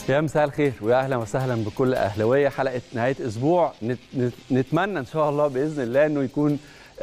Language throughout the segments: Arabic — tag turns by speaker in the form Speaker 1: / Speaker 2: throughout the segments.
Speaker 1: يا مساء الخير ويا اهلا وسهلا بكل اهلاويه. حلقه نهايه اسبوع نتمنى ان شاء الله باذن الله انه يكون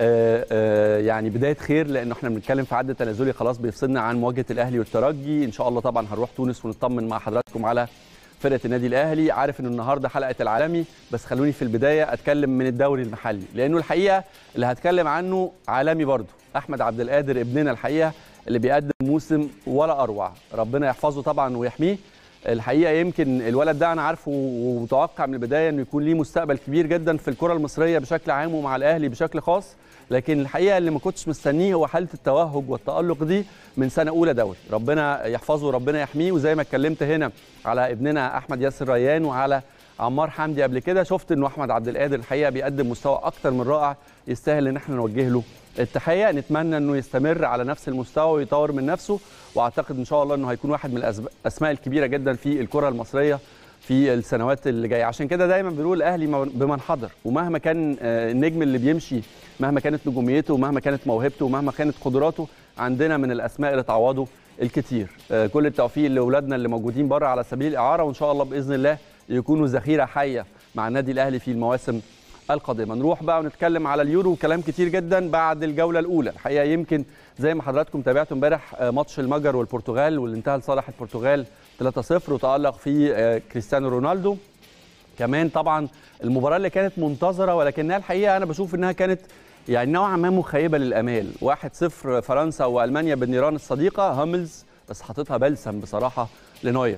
Speaker 1: يعني بدايه خير، لانه احنا بنتكلم في عد تنازلي خلاص بيفصلنا عن مواجهه الاهلي والترجي. ان شاء الله طبعا هنروح تونس ونطمن مع حضراتكم على فرقه النادي الاهلي. عارف ان النهارده حلقه العالمي، بس خلوني في البدايه اتكلم من الدوري المحلي، لانه الحقيقه اللي هتكلم عنه عالمي برضه. احمد عبد القادر ابننا الحقيقه اللي بيقدم موسم ولا اروع، ربنا يحفظه طبعا ويحميه. الحقيقه يمكن الولد ده انا عارفه ومتوقع من البدايه انه يكون ليه مستقبل كبير جدا في الكره المصريه بشكل عام ومع الاهلي بشكل خاص، لكن الحقيقه اللي ما كنتش مستنيه هو حاله التوهج والتالق دي من سنه اولى دوري. ربنا يحفظه وربنا يحميه. وزي ما اتكلمت هنا على ابننا احمد ياسر ريان وعلى عمار حمدي قبل كده، شفت انه احمد عبد القادر الحقيقه بيقدم مستوى اكتر من رائع، يستاهل ان احنا نوجه له التحيه. نتمنى انه يستمر على نفس المستوى ويطور من نفسه، واعتقد ان شاء الله انه هيكون واحد من الاسماء الكبيره جدا في الكره المصريه في السنوات اللي جايه. عشان كده دايما بنقول الاهلي بمن حضر، ومهما كان النجم اللي بيمشي، مهما كانت نجوميته ومهما كانت موهبته ومهما كانت قدراته، عندنا من الاسماء اللي تعوضوا الكتير. كل التوفيق لاولادنا اللي موجودين بره على سبيل الاعاره، وان شاء الله باذن الله يكونوا ذخيره حيه مع النادي الاهلي في المواسم القادمه. نروح بقى ونتكلم على اليورو وكلام كتير جدا بعد الجوله الاولى. الحقيقه يمكن زي ما حضراتكم تابعتوا امبارح ماتش المجر والبرتغال، واللي انتهى لصالح البرتغال 3-0 وتألق فيه كريستيانو رونالدو. كمان طبعا المباراه اللي كانت منتظره، ولكنها الحقيقه انا بشوف انها كانت يعني نوعا ما مخيبه للامال. 1-0 فرنسا والمانيا بالنيران الصديقه. هاملز بس حاططها بلسم بصراحه لنوير،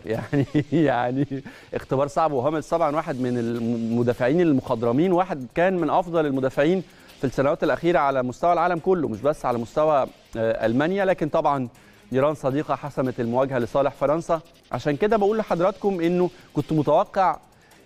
Speaker 1: يعني اختبار صعب. وهاملز طبعا واحد من المدافعين المخضرمين، واحد كان من افضل المدافعين في السنوات الاخيره على مستوى العالم كله، مش بس على مستوى المانيا. لكن طبعا نيران صديقه حسمت المواجهه لصالح فرنسا. عشان كده بقول لحضراتكم انه كنت متوقع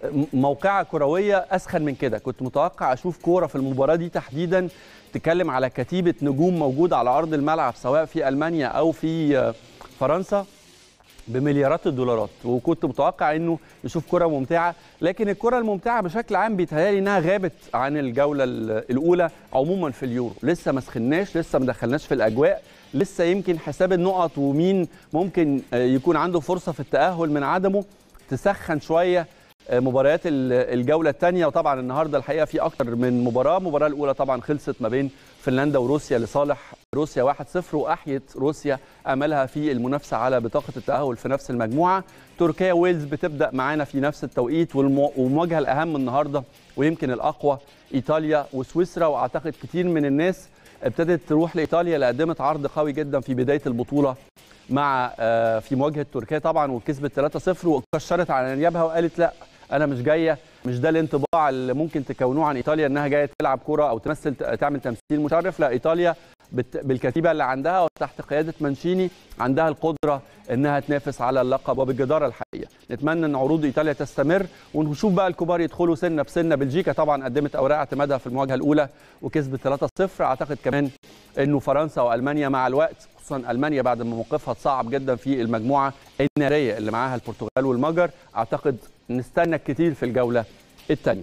Speaker 1: موقعة كروية أسخن من كده. كنت متوقع أشوف كورة في المباراة دي تحديدا تتكلم على كتيبة نجوم موجودة على أرض الملعب سواء في ألمانيا أو في فرنسا بمليارات الدولارات، وكنت متوقع أنه نشوف كرة ممتعة. لكن الكرة الممتعة بشكل عام بيتهيألي أنها غابت عن الجولة الأولى عموما في اليورو. لسه ما سخناش، لسه ما دخلناش في الأجواء، لسه يمكن حساب النقط ومين ممكن يكون عنده فرصة في التأهل من عدمه تسخن شوية مباريات الجولة الثانية. وطبعا النهاردة الحقيقة في أكتر من مباراة. المباراة الأولى طبعا خلصت ما بين فنلندا وروسيا لصالح روسيا 1-0، وأحيت روسيا أملها في المنافسة على بطاقة التأهل في نفس المجموعة. تركيا ويلز بتبدأ معانا في نفس التوقيت، والمواجهة الأهم النهاردة ويمكن الأقوى إيطاليا وسويسرا. وأعتقد كتير من الناس ابتدت تروح لإيطاليا اللي قدمت عرض قوي جدا في بداية البطولة مع في مواجهة تركيا طبعا، وكسبت 3-0 وكشرت على انيابها وقالت لا، انا مش جايه، مش ده الانطباع اللي ممكن تكونوه عن ايطاليا انها جايه تلعب كره او تعمل تمثيل مشرف. لا، ايطاليا بالكتيبه اللي عندها وتحت قياده مانشيني عندها القدره انها تنافس على اللقب وبالجداره الحقيقه. نتمنى ان عروض ايطاليا تستمر ونشوف بقى الكبار يدخلوا سنه بسنه. بلجيكا طبعا قدمت اوراق اعتمادها في المواجهه الاولى وكسبت 3-0. اعتقد كمان انه فرنسا والمانيا مع الوقت، خصوصا المانيا بعد ما موقفها صعب جدا في المجموعه الناريه اللي معاها البرتغال والمجر، اعتقد نستنى كتير في الجوله الثانيه.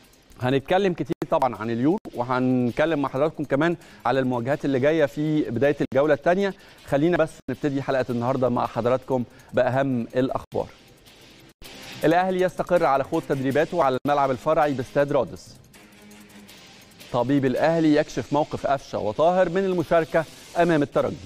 Speaker 1: هنتكلم كتير طبعا عن اليورو، وهنتكلم مع حضراتكم كمان على المواجهات اللي جايه في بدايه الجوله الثانيه. خلينا بس نبتدي حلقه النهارده مع حضراتكم باهم الاخبار. الاهلي يستقر على خوض تدريباته على الملعب الفرعي باستاد رادس. طبيب الاهلي يكشف موقف قفشه وطاهر من المشاركه امام الترجي.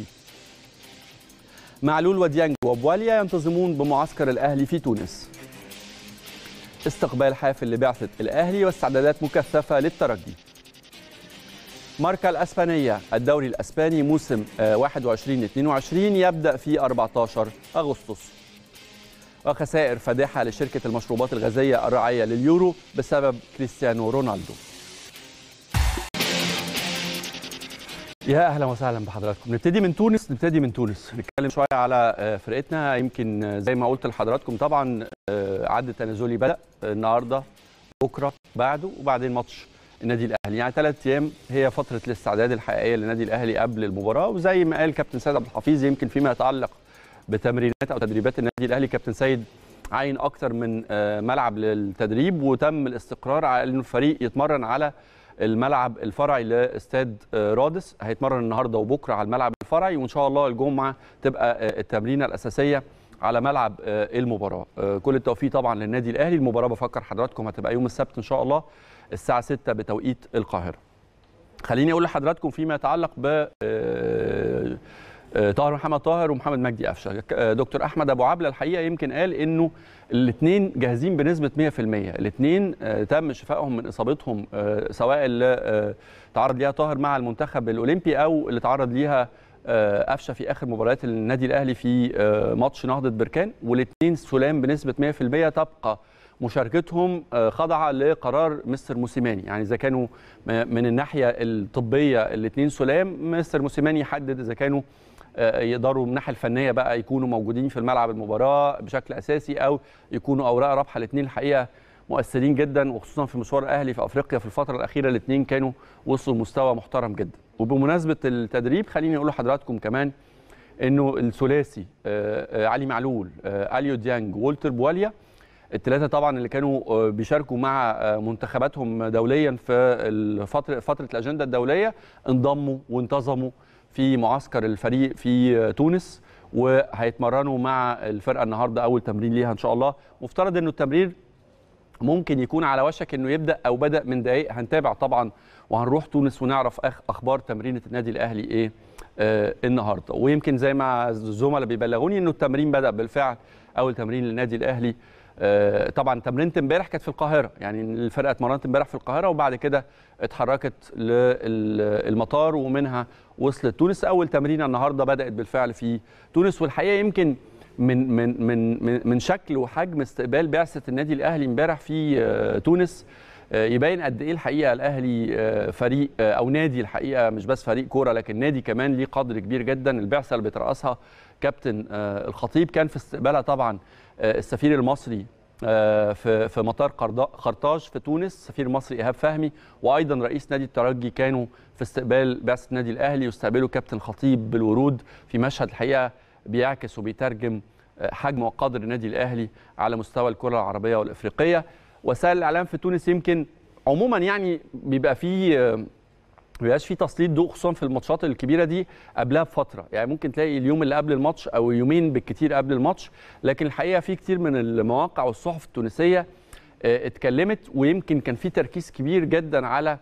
Speaker 1: معلول وديانج وبواليا ينتظمون بمعسكر الاهلي في تونس. استقبال حافل لبعثة الأهلي واستعدادات مكثفة للترجي. ماركا الأسبانية، الدوري الأسباني موسم 21-22 يبدأ في 14 أغسطس. وخسائر فادحة لشركة المشروبات الغازية الراعية لليورو بسبب كريستيانو رونالدو. يا اهلا وسهلا بحضراتكم. نبتدي من تونس نتكلم شويه على فرقتنا. يمكن زي ما قلت لحضراتكم طبعا عد تنازلي بدأ النهارده، بكره، بعده، وبعدين ماتش النادي الاهلي. يعني 3 ايام هي فتره الاستعداد الحقيقيه للنادي الاهلي قبل المباراه. وزي ما قال كابتن سيد عبد الحفيظ، يمكن فيما يتعلق بتمرينات او تدريبات النادي الاهلي، كابتن سيد عين اكتر من ملعب للتدريب، وتم الاستقرار على انه الفريق يتمرن على الملعب الفرعي لاستاد رادس. هيتمرن النهارده وبكره على الملعب الفرعي، وان شاء الله الجمعه تبقى التمرينه الاساسيه على ملعب المباراه. كل التوفيق طبعا للنادي الاهلي. المباراه بفكر حضراتكم هتبقى يوم السبت ان شاء الله الساعه 6 بتوقيت القاهره. خليني اقول لحضراتكم فيما يتعلق ب طاهر محمد طاهر ومحمد مجدي قفشه. دكتور احمد ابو عبله الحقيقه يمكن قال انه الاثنين جاهزين بنسبه 100%. الاثنين تم شفائهم من اصابتهم، سواء اللي تعرض ليها طاهر مع المنتخب الاولمبي او اللي تعرض ليها قفشه في اخر مباريات النادي الاهلي في ماتش نهضه بركان، والاثنين سلام بنسبه 100%. تبقى مشاركتهم خاضعه لقرار مستر موسيماني، يعني اذا كانوا من الناحيه الطبيه الاثنين سلام، مستر موسيماني يحدد اذا كانوا يقدروا من الناحيه الفنيه بقى يكونوا موجودين في الملعب المباراه بشكل اساسي او يكونوا اوراق رابحه. الاثنين الحقيقه مؤثرين جدا، وخصوصا في مشوار الاهلي في افريقيا في الفتره الاخيره الاثنين كانوا وصلوا لمستوى محترم جدا. وبمناسبه التدريب خليني اقول لحضراتكم كمان انه الثلاثي علي معلول، اليو ديانج، وولتر بواليا، الثلاثه طبعا اللي كانوا بيشاركوا مع منتخباتهم دوليا في فتره الاجنده الدوليه، انضموا وانتظموا في معسكر الفريق في تونس، وهيتمرنوا مع الفرقه النهارده اول تمرين ليها ان شاء الله. مفترض انه التمرير ممكن يكون على وشك انه يبدا او بدا من دقائق. هنتابع طبعا وهنروح تونس ونعرف اخبار تمرينه النادي الاهلي ايه النهارده. ويمكن زي ما الزملاء بيبلغوني انه التمرين بدا بالفعل، اول تمرين للنادي الاهلي. طبعا تمرينه امبارح كانت في القاهره، يعني الفرقه اتمرنت امبارح في القاهره وبعد كده اتحركت للمطار ومنها وصلت تونس. اول تمرينه النهارده بدات بالفعل في تونس. والحقيقه يمكن من شكل وحجم استقبال بعثه النادي الاهلي امبارح في تونس يبين قد ايه الحقيقه الاهلي فريق او نادي، الحقيقه مش بس فريق كوره لكن نادي كمان ليه قدر كبير جدا. البعثه اللي بيترأسها كابتن الخطيب كان في استقبالها طبعا السفير المصري في مطار قرطاج في تونس، السفير المصري ايهاب فهمي، وايضا رئيس نادي الترجي كانوا في استقبال بعثه النادي الاهلي، واستقبلوا كابتن الخطيب بالورود في مشهد الحقيقه بيعكس وبيترجم حجم وقدر النادي الاهلي على مستوى الكره العربيه والافريقيه. وسائل الاعلام في تونس يمكن عموما يعني بيبقى فيه مبيبقاش في تسليط ضوء، خصوصا في الماتشات الكبيره دي قبلها بفتره، يعني ممكن تلاقي اليوم اللي قبل الماتش او يومين بالكتير قبل الماتش. لكن الحقيقه في كتير من المواقع والصحف التونسيه اتكلمت، ويمكن كان في تركيز كبير جدا على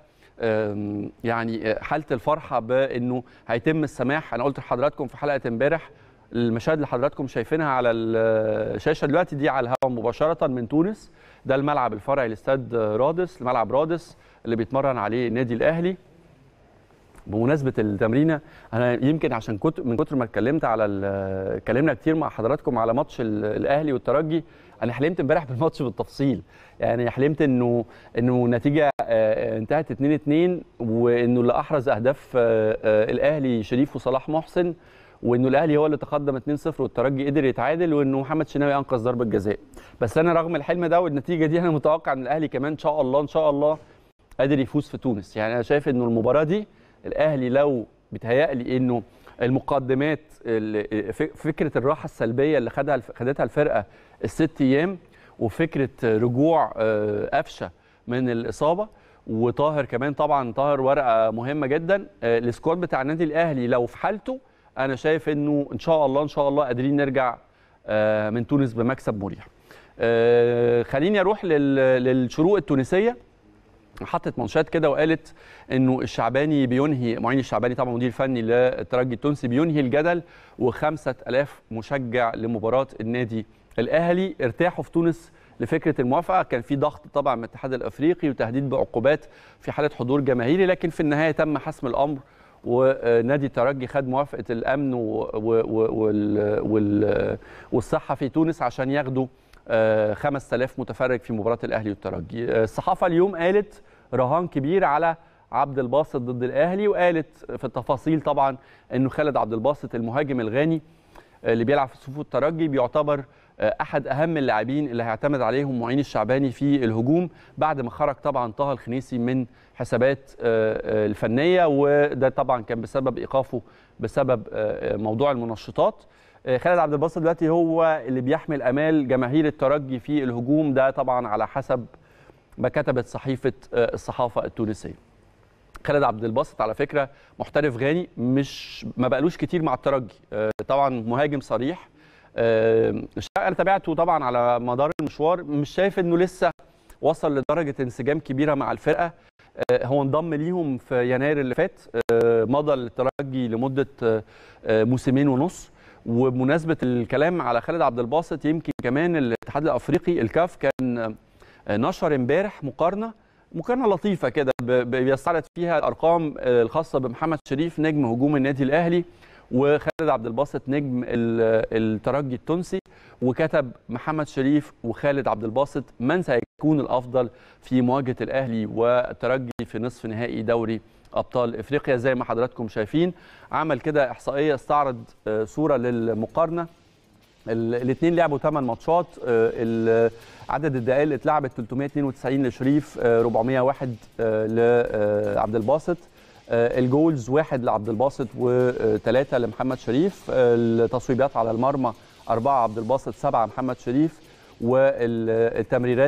Speaker 1: يعني حاله الفرحه بانه هيتم السماح. انا قلت لحضراتكم في حلقه امبارح المشاهد اللي حضراتكم شايفينها على الشاشه دلوقتي دي على الهواء مباشره من تونس. ده الملعب الفرعي لاستاد رادس، الملعب رادس اللي بيتمرن عليه النادي الاهلي. بمناسبه التمرينه، انا يمكن عشان من كتر ما اتكلمنا كتير مع حضراتكم على ماتش الاهلي والترجي، انا حلمت امبارح بالماتش بالتفصيل. يعني حلمت انه النتيجه انتهت 2-2، وانه اللي احرز اهداف الاهلي شريف وصلاح محسن، وانه الاهلي هو اللي تقدم 2-0 والترجي قدر يتعادل، وانه محمد شناوي انقذ ضربه جزاء. بس انا رغم الحلم ده والنتيجه دي انا متوقع ان الاهلي كمان ان شاء الله قادر يفوز في تونس. يعني انا شايف انه المباراه دي الاهلي لو بيتهيألي انه المقدمات، فكره الراحه السلبيه اللي خدتها الفرقه الست ايام، وفكره رجوع قفشه من الاصابه، وطاهر كمان طبعا طاهر ورقه مهمه جدا. السكواد بتاع النادي الاهلي لو في حالته انا شايف انه ان شاء الله قادرين نرجع من تونس بمكسب مريح. خليني اروح للشروق التونسيه. حطت منشات كده وقالت انه الشعباني بينهي، معين الشعباني طبعا مدير فني للترجي التونسي، بينهي الجدل، و5000 مشجع لمباراه النادي الاهلي ارتاحوا في تونس لفكره الموافقه. كان في ضغط طبعا من الاتحاد الافريقي وتهديد بعقوبات في حاله حضور جماهيري، لكن في النهايه تم حسم الامر، ونادي الترجي خد موافقه الامن والصحه في تونس عشان ياخدوا 5000 متفرج في مباراه الاهلي والترجي. الصحافه اليوم قالت رهان كبير على عبد الباسط ضد الاهلي، وقالت في التفاصيل طبعا انه خالد عبد الباسط المهاجم الغاني اللي بيلعب في صفوف الترجي بيعتبر احد اهم اللاعبين اللي هيعتمد عليهم معين الشعباني في الهجوم، بعد ما خرج طبعا طه الخنيسي من حسابات الفنيه، وده طبعا كان بسبب ايقافه بسبب موضوع المنشطات. خالد عبد الباسط دلوقتي هو اللي بيحمل امال جماهير الترجي في الهجوم، ده طبعا على حسب ما كتبت صحيفه الصحافه التونسيه. خالد عبد الباسط على فكره محترف غاني، ما بقالوش كتير مع الترجي، طبعا مهاجم صريح، الشرق انا تابعته طبعا على مدار المشوار، مش شايف انه لسه وصل لدرجه انسجام كبيره مع الفرقه. هو انضم ليهم في يناير اللي فات، مضى الترجي لمده موسمين ونص. وبمناسبه الكلام على خالد عبد الباسط، يمكن كمان الاتحاد الافريقي الكاف كان نشر امبارح مقارنه لطيفه كده بيستعرض فيها الارقام الخاصه بمحمد شريف نجم هجوم النادي الاهلي وخالد عبد الباسط نجم الترجي التونسي، وكتب محمد شريف وخالد عبد الباسط من سيكون الافضل في مواجهه الاهلي والترجي في نصف نهائي دوري ابطال افريقيا. زي ما حضراتكم شايفين عمل كده احصائيه، استعرض صوره للمقارنه. الاثنين لعبوا 8 ماتشات، عدد الدقائق اللي اتلعبت 392 لشريف، 401 لعبد الباسط. الجولز 1 لعبد الباسط و3 لمحمد شريف. التصويبات على المرمى 4 عبد الباسط 7 محمد شريف. والتمريرات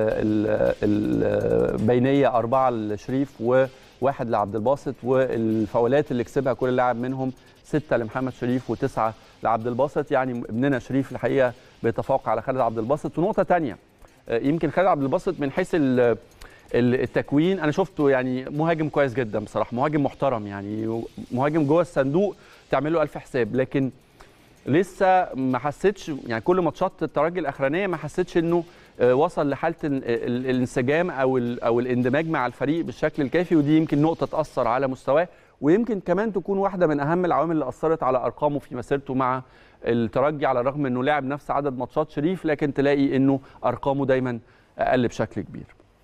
Speaker 1: البينيه 4 لشريف و1 لعبد الباسط. والفاولات اللي كسبها كل لاعب منهم 6 لمحمد شريف و9 لعبد الباسط. يعني ابننا شريف الحقيقه بيتفوق على خالد عبد الباسط. ونقطه ثانيه، يمكن خالد عبد الباسط من حيث التكوين انا شفته يعني مهاجم كويس جدا بصراحه، مهاجم محترم، يعني مهاجم جوه الصندوق تعمل له الف حساب، لكن لسه ما حسيتش يعني كل ماتشات الترجي الاخرانيه ما حسيتش انه وصل لحاله الانسجام او الاندماج مع الفريق بالشكل الكافي، ودي يمكن نقطه تاثر على مستواه، ويمكن كمان تكون واحده من اهم العوامل اللي اثرت على ارقامه في مسيرته مع الترجي، على الرغم انه لعب نفس عدد ماتشات شريف لكن تلاقي انه ارقامه دايما اقل بشكل كبير.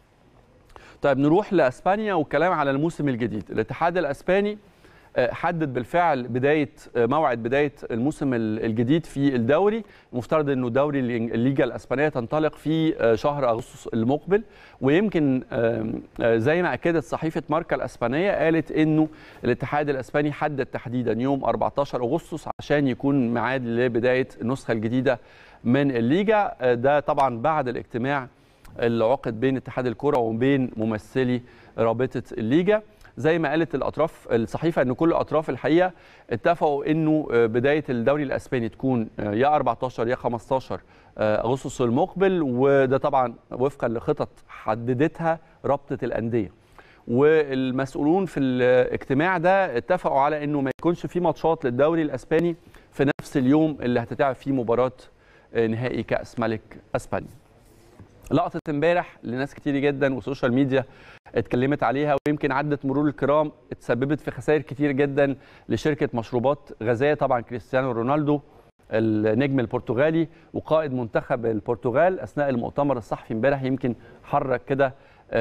Speaker 1: طيب نروح لاسبانيا والكلام على الموسم الجديد. الاتحاد الاسباني حدد بالفعل موعد بدايه الموسم الجديد في الدوري. المفترض انه دوري الليجا الاسبانيه تنطلق في شهر اغسطس المقبل، ويمكن زي ما اكدت صحيفه ماركا الاسبانيه قالت انه الاتحاد الاسباني حدد تحديدا يوم 14 اغسطس عشان يكون ميعاد لبدايه النسخه الجديده من الليجا. ده طبعا بعد الاجتماع اللي عقد بين اتحاد الكره وبين ممثلي رابطه الليجا. زي ما قالت الصحيفه ان كل الاطراف الحقيقه اتفقوا انه بدايه الدوري الاسباني تكون يا 14 يا 15 اغسطس المقبل، وده طبعا وفقا لخطط حددتها رابطه الانديه. والمسؤولون في الاجتماع ده اتفقوا على انه ما يكونش في ماتشات للدوري الاسباني في نفس اليوم اللي هتتلعب فيه مباراه نهائي كاس ملك اسبانيا. لقطه امبارح لناس كتير جدا والسوشيال ميديا اتكلمت عليها، ويمكن عدت مرور الكرام اتسببت في خسائر كتير جدا لشركه مشروبات غازيه. طبعا كريستيانو رونالدو النجم البرتغالي وقائد منتخب البرتغال اثناء المؤتمر الصحفي امبارح يمكن حرك كده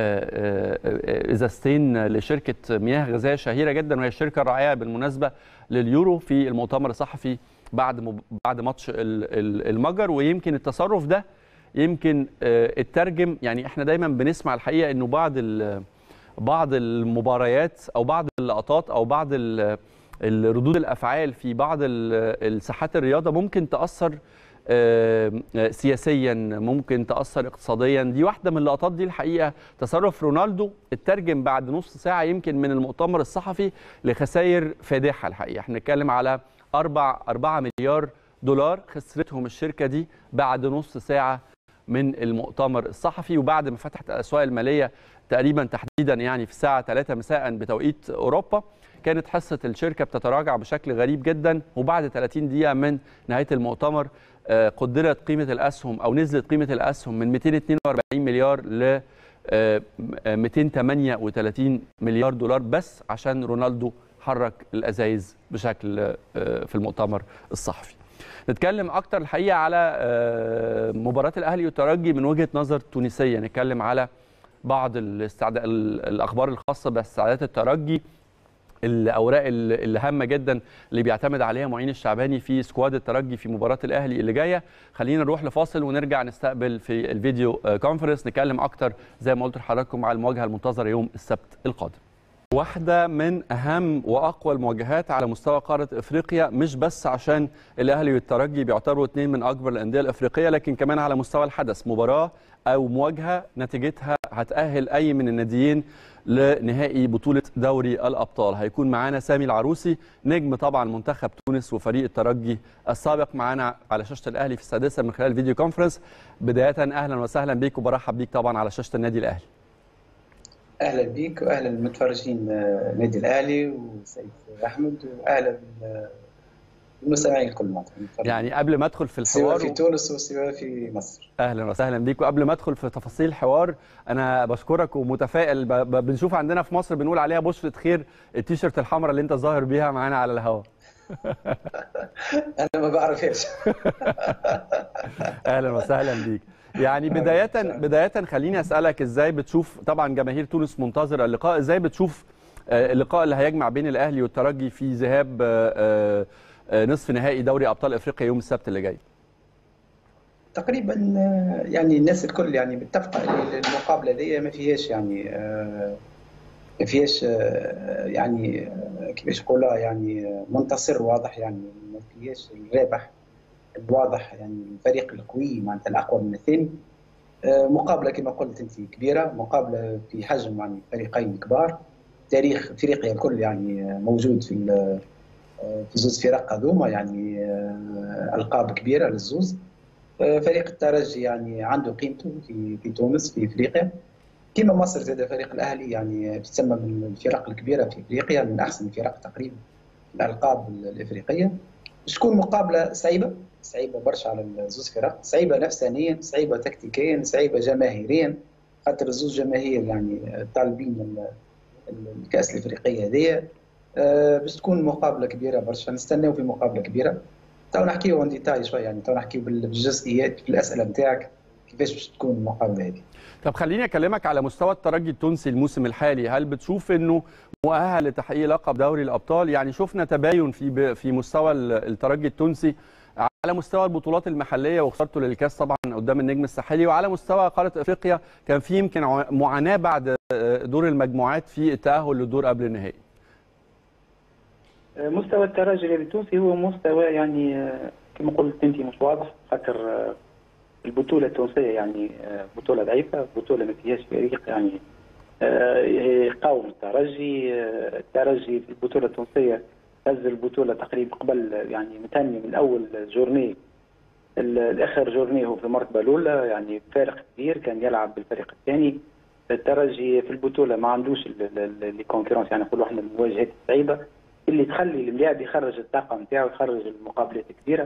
Speaker 1: ازازتين لشركه مياه غازيه شهيره جدا، وهي الشركه الراعيه بالمناسبه لليورو، في المؤتمر الصحفي بعد ماتش المجر. ويمكن التصرف ده يمكن الترجم، يعني احنا دايما بنسمع الحقيقه انه بعض المباريات او بعض اللقطات او بعض ردود الافعال في بعض الساحات الرياضه ممكن تاثر سياسيا، ممكن تاثر اقتصاديا. دي واحده من اللقطات دي الحقيقه. تصرف رونالدو اترجم بعد نص ساعه يمكن من المؤتمر الصحفي لخسائر فادحه الحقيقه. احنا بنتكلم على 4 مليار دولار خسرتهم الشركه دي بعد نص ساعه من المؤتمر الصحفي، وبعد ما فتحت الاسواق الماليه تقريبا تحديدا يعني في الساعه 3 مساء بتوقيت اوروبا، كانت حصه الشركه بتتراجع بشكل غريب جدا. وبعد 30 دقيقه من نهايه المؤتمر قدرت قيمه الاسهم او نزلت قيمه الاسهم من 242 مليار ل 238 مليار دولار بس عشان رونالدو حرك الازايز بشكل في المؤتمر الصحفي. نتكلم اكتر الحقيقه على مباراه الاهلي والترجي من وجهه نظر تونسيه. نتكلم على بعض الاخبار الخاصه باستعدادات الترجي، الاوراق الهامه جدا اللي بيعتمد عليها معين الشعباني في سكواد الترجي في مباراه الاهلي اللي جايه. خلينا نروح لفاصل ونرجع نستقبل في الفيديو كونفرنس نتكلم اكتر زي ما قلت لحضراتكم على المواجهه المنتظره يوم السبت القادم. واحدة من أهم وأقوى المواجهات على مستوى قارة إفريقيا، مش بس عشان الأهلي والترجي بيعتبروا اثنين من أكبر الأندية الإفريقية، لكن كمان على مستوى الحدث، مباراة أو مواجهة نتيجتها هتأهل أي من الناديين لنهائي بطولة دوري الأبطال. هيكون معانا سامي العروسي نجم طبعا منتخب تونس وفريق الترجي السابق معانا على شاشة الأهلي في السادسة من خلال الفيديو كونفرنس. بداية أهلا وسهلا بيك وبرحب بيك طبعا على شاشة النادي الأهلي.
Speaker 2: اهلا بك واهلا بالمتفرجين النادي الاهلي وسيد احمد، واهلا بالمستمعين الكل.
Speaker 1: يعني قبل ما ادخل في الحوار،
Speaker 2: سواء في تونس وسواء في مصر،
Speaker 1: اهلا وسهلا بيك. وقبل ما ادخل في تفاصيل الحوار انا بشكرك ومتفائل. بنشوف عندنا في مصر بنقول عليها بشرة خير التيشيرت الحمراء اللي انت ظاهر بيها معانا على الهواء.
Speaker 2: انا ما بعرفهاش.
Speaker 1: اهلا وسهلا بيك. يعني بداية خليني اسالك ازاي بتشوف، طبعا جماهير تونس منتظره اللقاء، ازاي بتشوف اللقاء اللي هيجمع بين الاهلي والترجي في ذهاب نصف نهائي دوري ابطال افريقيا يوم السبت اللي جاي؟
Speaker 2: تقريبا يعني الناس الكل يعني متفقه ان المقابله دي ما فيهاش يعني ما فيهاش يعني كيفاش نقولها يعني منتصر واضح، يعني ما فيهاش الرابح الواضح، يعني الفريق القوي معناتها الاقوى من الثاني. مقابله كما قلت انت كبيره، مقابله في حجم يعني فريقين كبار، تاريخ افريقيا الكل يعني موجود في زوز فرق هذوما، يعني القاب كبيره للزوز. فريق الترجي يعني عنده قيمته في تونس في افريقيا، كما مصر زاد فريق الاهلي يعني تسمى من الفرق الكبيره في افريقيا، من احسن الفرق تقريبا الالقاب الافريقيه. باش تكون مقابله صعيبه برشا على الزوز فرق، صعيبه نفسانيا، صعيبه تكتيكيا، صعيبه جماهيريا، خاطر الزوز جماهير يعني طالبين الكاس الافريقيه هذيا. باش تكون مقابله كبيره برشا، نستناو في مقابله كبيره. تو نحكيو عن ديتاي شويه، يعني تو نحكيو بالجزئيات في الاسئله نتاعك كيفاش باش تكون المقابله هذه.
Speaker 1: طب خليني اكلمك على مستوى الترجي التونسي الموسم الحالي، هل بتشوف انه مؤهل لتحقيق لقب دوري الابطال؟ يعني شفنا تباين في مستوى الترجي التونسي على مستوى البطولات المحليه وخسارته للكاس طبعا قدام النجم الساحلي، وعلى مستوى قاره افريقيا كان في يمكن معاناه بعد دور المجموعات في التاهل للدور قبل النهائي.
Speaker 3: مستوى الترجي التونسي هو مستوى يعني كما قلت انت مش واضح، خاطر البطوله التونسيه يعني بطوله ضعيفه، بطوله ما فيهاش فريق يعني يقاوم الترجي في البطوله التونسيه هز البطوله تقريبا قبل يعني متهني من اول جورني الاخر جورني هو في المرتبه الاولى، يعني فارق كبير، كان يلعب بالفريق الثاني. الترجي في البطوله ما عندوش لي كونكورونس، يعني نقولوا احنا المواجهات الصعيبه اللي تخلي اللاعب يخرج الطاقه نتاعو، يخرج المقابلات الكبيره.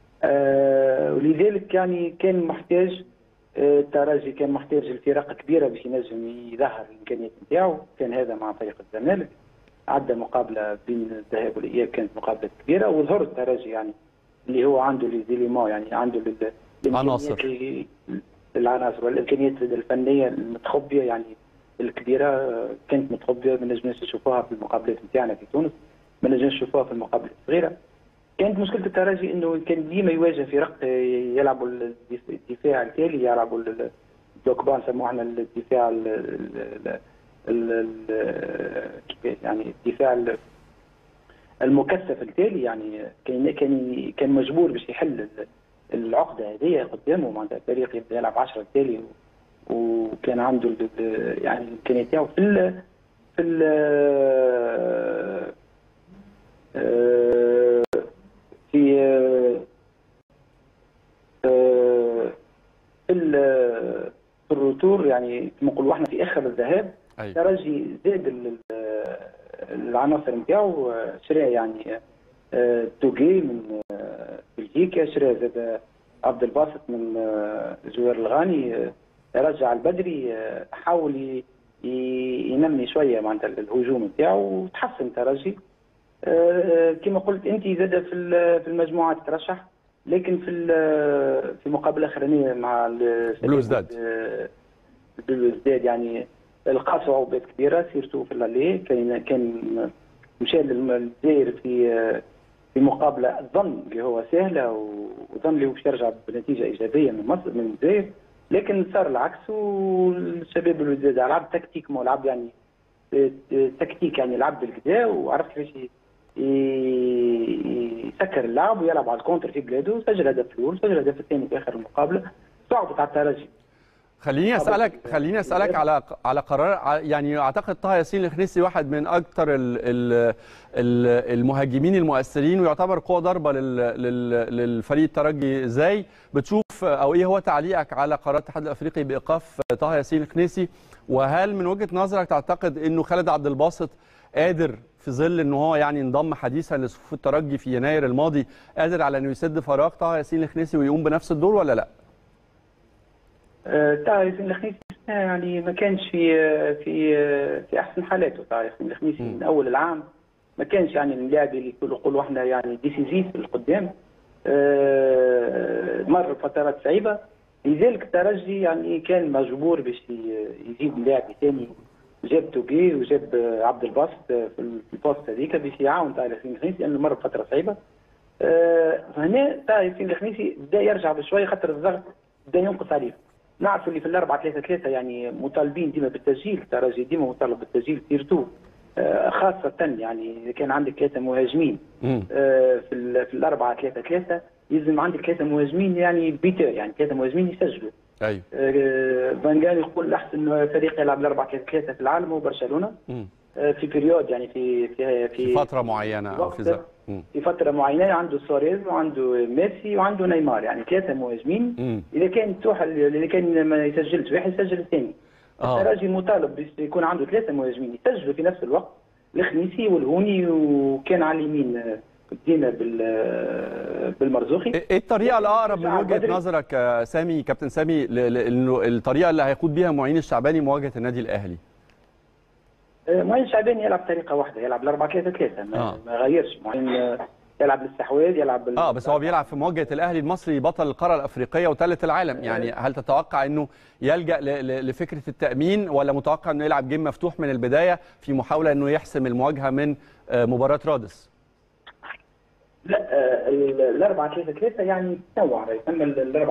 Speaker 3: ولذلك يعني كان محتاج الترجي، كان محتاج الفرق كبيره باش ينجم يظهر الامكانيات نتاعو. كان هذا مع فريق الزمالك، عدى مقابله بين الذهاب والاياب كانت مقابله كبيره، وظهر الترجي يعني اللي هو عنده لي زيليمون، يعني عنده العناصر والامكانيات الفنيه المتخبيه يعني الكبيره، كانت متخبيه ما نجمناش نشوفوها في المقابلات نتاعنا في تونس، ما نجمناش نشوفوها في المقابلات الصغيره. كانت مشكله الترجي انه كان ديما يواجه فرق يلعبوا الدفاع التالي، يلعبوا البلوك بان نسموه احنا الدفاع يعني الدفاع المكثف التالي، يعني كان مجبور باش يحل العقده هذه قدامه، معناتها الفريق يبدا يلعب 10 التالي، وكان عنده يعني الامكانيات تاعو في في الروتور، يعني كما نقولوا احنا في اخر الذهاب. الترجي زاد العناصر نتاعو، شرا يعني توغي من بلجيكا، شرا زاد عبد الباسط من جوار الغاني، رجع البدري، حاول ينمي شويه معناتها الهجوم نتاعو، وتحسن الترجي. كما قلت انت زاد في المجموعات ترشح، لكن في مقابله اخرانيه مع
Speaker 1: بلوزداد
Speaker 3: يعني لقى صعوبات كبيره، سيرتو في اللالي. كان مشى للجزائر في مقابله ظن اللي هو سهله، وظن اللي هو باش يرجع بنتيجه ايجابيه من مصر من الجزائر، لكن صار العكس. والشباب الجزائر لعب تكتيك، ما لعب يعني تكتيك يعني لعب بالكدا، وعرف كيفاش يسكر اللعب ويلعب على الكونتر في بلاده، وسجل هدف الاول، سجل الهدف الثاني في اخر المقابله، صعبت على الترجي.
Speaker 1: خليني اسالك على قرار، يعني اعتقد طه ياسين الخنيسي واحد من اكثر المهاجمين المؤثرين، ويعتبر قوه ضربه للفريق الترجي. ازاي بتشوف او ايه هو تعليقك على قرار الاتحاد الافريقي بايقاف طه ياسين الخنيسي؟ وهل من وجهه نظرك تعتقد انه خالد عبد الباسط قادر في ظل ان هو يعني انضم حديثا لصفوف الترجي في يناير الماضي، قادر على انه يسد فراغ طه ياسين الخنيسي ويقوم بنفس الدور ولا لا؟
Speaker 3: طه ياسين الخنيسي يعني ما كانش في احسن حالاته. طه ياسين الخنيسي من اول العام ما كانش يعني اللاعب اللي يقولوا احنا يعني ديسيزيف القدام، مر فترات صعيبه، لذلك الترجي يعني كان مجبور باش يجيب لاعب ثاني، جاب توبي وجاب عبد الباسط في البوست هذيك باش يعاون طه ياسين الخنيسي لانه مر فتره صعيبه. فهنا طه ياسين الخنيسي بدا يرجع بشويه خاطر الضغط بدا ينقص عليه. نعرف اللي في 4-3-3 يعني مطالبين ديما بالتسجيل، الترجي ديما مطالب بالتسجيل سيرتو، خاصة يعني إذا كان عندك 3 مهاجمين في 4-3-3 يلزم عندك 3 مهاجمين يعني بيتر، يعني 3 مهاجمين يسجلوا.
Speaker 1: ايوه.
Speaker 3: فان جال يقول احسن فريق يلعب 4-3-3 في العالم هو برشلونة. في بريود يعني في
Speaker 1: فترة معينة او
Speaker 3: في فترة معينة عنده سواريز وعنده ميسي وعنده نيمار، يعني 3 مهاجمين. إذا كان توحل، إذا كان ما يسجلش واحد يسجل الثاني. الترجي مطالب باش يكون عنده 3 مهاجمين يسجلوا في نفس الوقت، الخنيسي والهوني، وكان على اليمين دينا بالمرزوقي.
Speaker 1: ايه الطريقة الأقرب من وجهة نظرك سامي، كابتن سامي، الطريقة اللي هيقود بيها معين الشعباني مواجهة النادي الأهلي؟
Speaker 3: معين الشعباني يلعب طريقة واحدة، يلعب 4-3-3، ما غيرش. معين يلعب الاستحواذ، يلعب
Speaker 1: بس هو بيلعب في مواجهه الاهلي المصري بطل القاره الافريقيه وثالث العالم، يعني هل تتوقع انه يلجا لفكره التامين، ولا متوقع انه يلعب جيم مفتوح من البدايه في محاوله انه يحسم المواجهه من مباراه رادس؟
Speaker 3: لا، 4-3-3 يعني تنوع، يسمى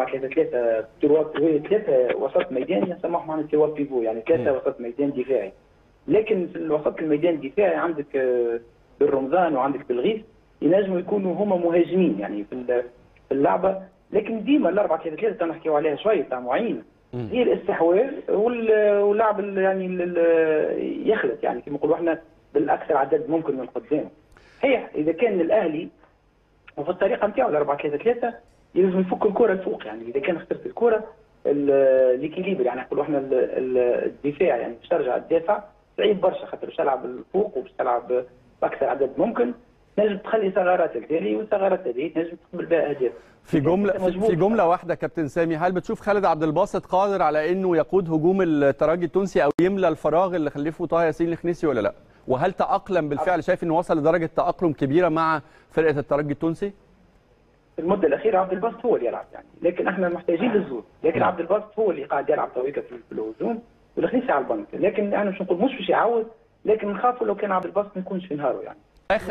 Speaker 3: 4-3-3 3 وسط ميدان يسموهم عن التوا بيفو، يعني 3 وسط ميدان دفاعي. لكن في الوسط الميدان الدفاعي عندك بالرمضان وعندك بالغيث ينجموا يكونوا هما مهاجمين يعني في اللعبه. لكن ديما 4-3-3 نحكيو عليها شويه تاع معين هي الاستحواذ واللعب يعني يخلط، يعني كما نقولوا احنا بالاكثر عدد ممكن من القدام. صحيح اذا كان الاهلي وفي الطريقه نتاعو 4-3-3 يلزم يفك الكره الفوق، يعني اذا كان خسرت الكره ليكيليبر، يعني نقولوا احنا الدفاع يعني باش ترجع تدافع صعيب برشا، خاطر باش تلعب الفوق وباش تلعب باكثر عدد ممكن، تنجم تخلي ثغرات التالي والثغرات هذه تنجم تقبل بها اهداف.
Speaker 1: في جمله واحده كابتن سامي، هل بتشوف خالد عبد الباسط قادر على انه يقود هجوم الترجي التونسي او يملى الفراغ اللي خلفه طه ياسين الخنيسي ولا لا؟ وهل تأقلم بالفعل؟ شايف انه وصل لدرجه تأقلم كبيره مع فرقه الترجي التونسي؟
Speaker 3: في المده الاخيره عبد الباسط هو اللي يلعب يعني، لكن احنا محتاجين للزود، لكن عبد الباسط هو اللي قاعد يلعب تويكا في الهجوم والخنيسي على البنك، لكن احنا مش نقول مش باش يعاود، لكن نخافوا لو كان عبد الباسط ما يكونش في نهاره يعني.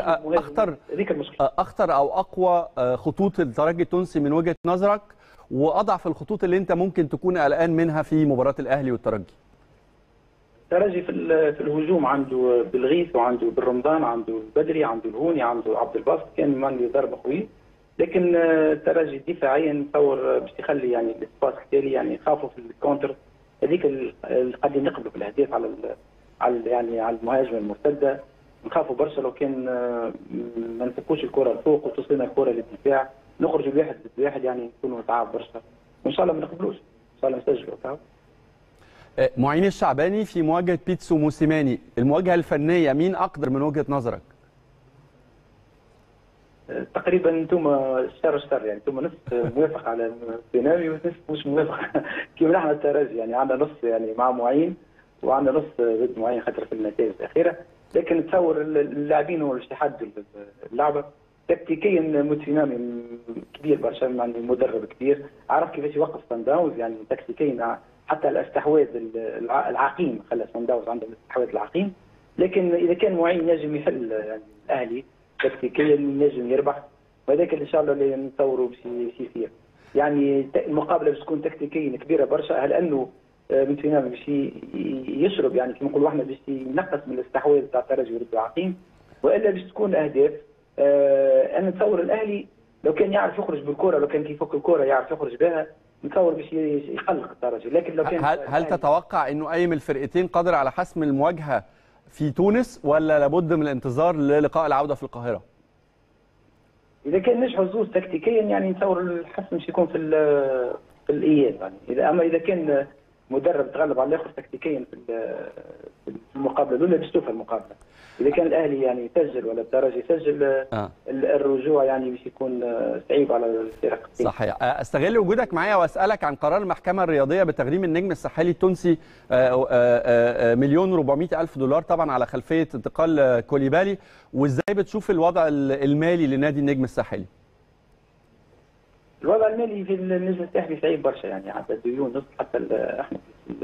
Speaker 1: اخطر او اقوى خطوط الترجي التونسي من وجهه نظرك، واضعف الخطوط اللي انت ممكن تكون قلقان منها في مباراه الاهلي والترجي؟
Speaker 3: الترجي في الهجوم عنده بالغيث وعنده بالرمضان، عنده بدري، عنده الهوني، عنده عبد الباسط، كان ماني ضربه قوي. لكن الترجي دفاعيا نتصور باش يخلي يعني الاسباس التالي يعني يخافوا في الكونتر هذيك اللي قاعدين يقبلوا بالاهداف على يعني على المهاجمه المرتده. نخافوا برشا لو كان ما نفكوش الكره الفوق وتوصلنا الكره للدفاع، نخرجوا الواحد ضد واحد يعني نكونوا تعب برشا، وان شاء الله ما نقبلوش، ان شاء الله نسجلوا. تعب.
Speaker 1: معين الشعباني في مواجهه بيتسو موسيماني، المواجهه الفنيه مين اقدر من وجهه نظرك؟
Speaker 3: تقريبا انتم شر يعني، انتم نصف موافق على السيناريو ونصف مش موافق كيما نحن الترجي، يعني عندنا نص يعني مع معين وعندنا نص ضد معين خاطر في النتائج الاخيره. لكن نتصور اللاعبين هو باش يحدوا اللعبه تكتيكيا. موتسينامي كبير برشا، يعني مدرب كبير، عرف كيفاش يوقف صن داونز يعني تكتيكيا، حتى الاستحواذ العقيم خلى صن داونز عندهم الاستحواذ العقيم. لكن اذا كان معين ينجم يحل يعني الاهلي تكتيكيا ينجم يربح، وهذاك ان شاء الله اللي نتصوروا باش يصير. يعني المقابله باش تكون تكتيكيا كبيره برشا، هل انه من فينا باش يشرب يعني كما نقولوا احنا باش ينقص من الاستحواذ تاع الترجي ويردوا عقيم، والا باش تكون اهداف. انا نتصور الاهلي لو كان يعرف يخرج بالكره، لو كان كيفك الكره يعرف يخرج بها، نتصور باش يقلق الترجي. لكن لو كان
Speaker 1: هل تتوقع انه اي من الفرقتين قادر على حسم المواجهه في تونس، ولا لابد من الانتظار للقاء العوده في القاهره؟
Speaker 3: اذا كان نجحوا الزوز تكتيكيا يعني نتصور الحسم مش يكون في الاياب يعني. اذا كان مدرب تغلب على الاخر تكتيكيا في المقابله الاولى باش تشوف المقابله. اذا كان الاهلي يعني يسجل ولا الترجي يسجل الرجوع يعني باش يكون صعيب على الفرق.
Speaker 1: صحيح. استغل وجودك معايا واسالك عن قرار المحكمه الرياضيه بتغريم النجم الساحلي التونسي 1,400,000 دولار طبعا على خلفيه انتقال كوليبالي، وازاي بتشوف الوضع المالي لنادي النجم الساحلي؟
Speaker 3: الوضع المالي في النجم الساحلي صعيب برشا يعني، عدد الديون نص حتى احنا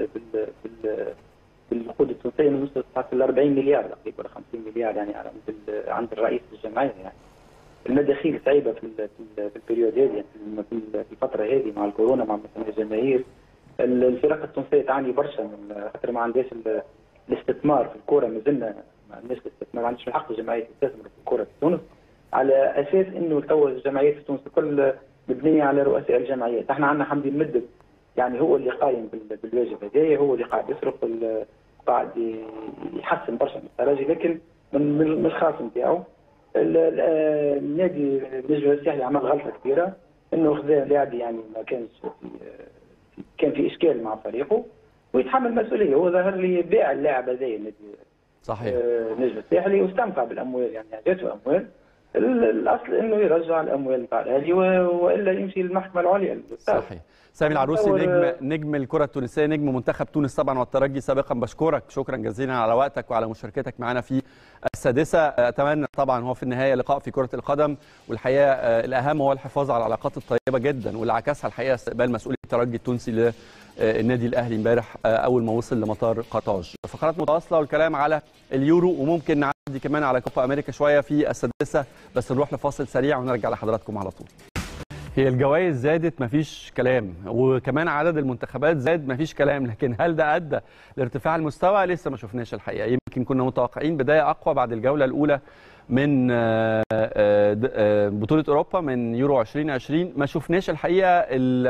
Speaker 3: في العقود التونسيه نوصل حتى ل 40 مليار تقريبا ولا 50 مليار يعني عند الرئيس الجمعيه يعني. المداخيل صعيبه في البريود هذه يعني في الفتره هذه مع الكورونا مع الجماهير. الفرق التونسيه تعاني برشا من خاطر ما عندهاش الاستثمار في الكره، ما زلنا ما عندناش الاستثمار، ما عندناش الحق الجمعيه تستثمر في الكره في تونس، على اساس انه تو الجمعيات في تونس الكل مبنيه على رؤساء الجمعيات. احنا عندنا حمدي المدب يعني هو اللي قايم بالواجب هذايا، هو اللي قاعد يصرف قاعد يحسن برشا من الترجي، لكن من الخاص نتاعو النادي النجم الساحلي عمل غلطه كبيره انه خذا لاعب يعني ما كانش كان في اشكال مع فريقه ويتحمل المسؤوليه. هو ظهر لي باع اللاعب هذايا النادي
Speaker 1: صحيح
Speaker 3: النجم الساحلي واستمتع بالاموال يعني جاته اموال. الاصل انه يرجع الاموال نتاع الاهلي والا يمشي للمحكمه العليا.
Speaker 1: صحيح. سامي العروسي نجم الكره التونسيه، نجم منتخب تونس طبعا والترجي سابقا، بشكرك شكرا جزيلا على وقتك وعلى مشاركتك معنا في السادسه. اتمنى طبعا هو في النهايه لقاء في كره القدم، والحقيقه الاهم هو الحفاظ على العلاقات الطيبه جدا، واللي عكسها الحقيقه استقبال مسؤولي الترجي التونسي للنادي الاهلي امبارح اول ما وصل لمطار قطاج. فقرات متواصله والكلام على اليورو، وممكن نعدي كمان على كوبا امريكا شويه في السادسه، بس نروح لفاصل سريع ونرجع لحضراتكم على طول. هي الجوائز زادت مفيش كلام، وكمان عدد المنتخبات زاد مفيش كلام، لكن هل ده ادى لارتفاع المستوى؟ لسه ما شفناش الحقيقه. يمكن كنا متوقعين بدايه اقوى بعد الجوله الاولى من بطوله اوروبا من يورو 2020، ما شفناش الحقيقه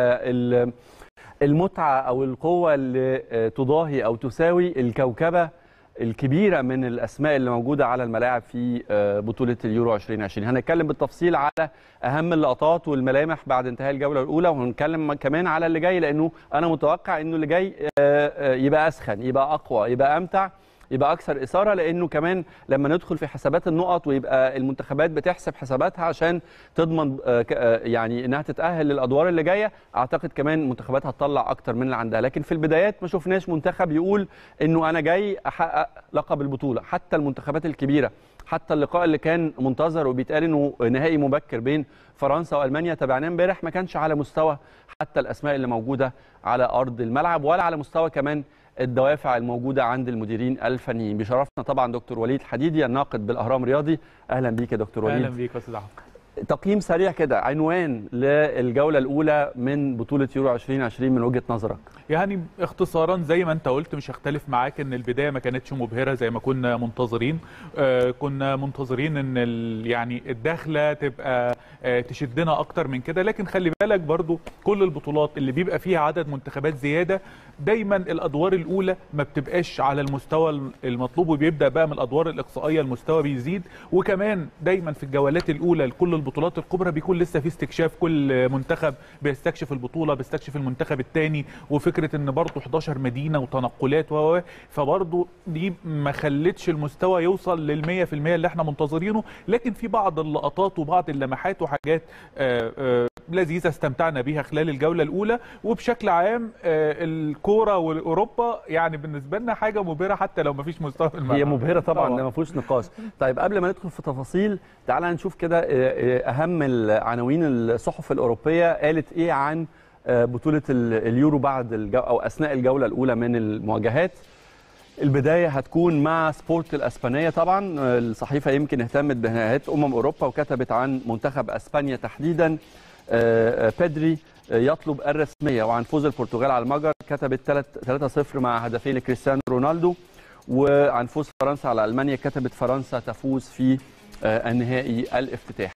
Speaker 1: المتعه او القوه اللي تضاهي او تساوي الكوكبه الكبيره من الاسماء اللي موجوده على الملاعب في بطوله اليورو 2020. هنتكلم بالتفصيل على اهم اللقطات والملامح بعد انتهاء الجوله الاولى، وهنتكلم كمان على اللي جاي، لانه انا متوقع انه اللي جاي يبقى اسخن، يبقى اقوى، يبقى امتع، يبقى اكثر اثاره، لانه كمان لما ندخل في حسابات النقط ويبقى المنتخبات بتحسب حساباتها عشان تضمن يعني انها تتاهل للادوار اللي جايه، اعتقد كمان منتخبات هتطلع اكتر من اللي عندها. لكن في البدايات ما شفناش منتخب يقول انه انا جاي احقق لقب البطوله. حتى المنتخبات الكبيره، حتى اللقاء اللي كان منتظر وبيتقال انه نهائي مبكر بين فرنسا والمانيا تابعناه امبارح، ما كانش على مستوى حتى الاسماء اللي موجوده على ارض الملعب، ولا على مستوى كمان الدوافع الموجوده عند المديرين الفنيين. بشرفنا طبعا دكتور وليد حديدي الناقد بالاهرام رياضي. اهلا بيك يا دكتور وليد.
Speaker 4: اهلا بيك يا استاذ احمد.
Speaker 1: تقييم سريع كده، عنوان للجوله الاولى من بطوله يورو 2020 من وجهه نظرك.
Speaker 4: يعني اختصارا زي ما انت قلت، مش هختلف معاك ان البدايه ما كانتش مبهره زي ما كنا منتظرين. كنا منتظرين ان يعني الدخله تبقى تشدنا اكتر من كده، لكن خلي بالك برضو كل البطولات اللي بيبقى فيها عدد منتخبات زياده دايما الادوار الاولى ما بتبقاش على المستوى المطلوب، وبيبدا بقى من الادوار الاقصائيه المستوى بيزيد. وكمان دايما في الجولات الاولى لكل البطولات الكبرى بيكون لسه في استكشاف، كل منتخب بيستكشف البطوله، بيستكشف المنتخب الثاني، وفكره ان برضو 11 مدينه وتنقلات فبرضو دي ما خلتش المستوى يوصل لل 100% اللي احنا منتظرينه. لكن في بعض اللقطات وبعض اللمحات وحاجات لذيذه استمتعنا بيها خلال الجوله الاولى. وبشكل عام الكوره والاوروبا يعني بالنسبه لنا حاجه مبهره حتى لو ما فيش مستوى في الملعب.
Speaker 1: هي مبهره طبعا، ده ما فيهوش نقاش. طيب قبل ما ندخل في تفاصيل، تعالى نشوف كده اهم العناوين الصحف الاوروبيه قالت ايه عن بطوله اليورو بعد او اثناء الجوله الاولى من المواجهات. البدايه هتكون مع سبورت الاسبانيه. طبعا الصحيفه يمكن اهتمت بنهائيات اوروبا وكتبت عن منتخب اسبانيا تحديدا. بيدري يطلب الرسميه. وعن فوز البرتغال على المجر كتبت 3-0 مع هدفين لكريستيانو رونالدو. وعن فوز فرنسا على المانيا كتبت فرنسا تفوز في النهائي الافتتاحي.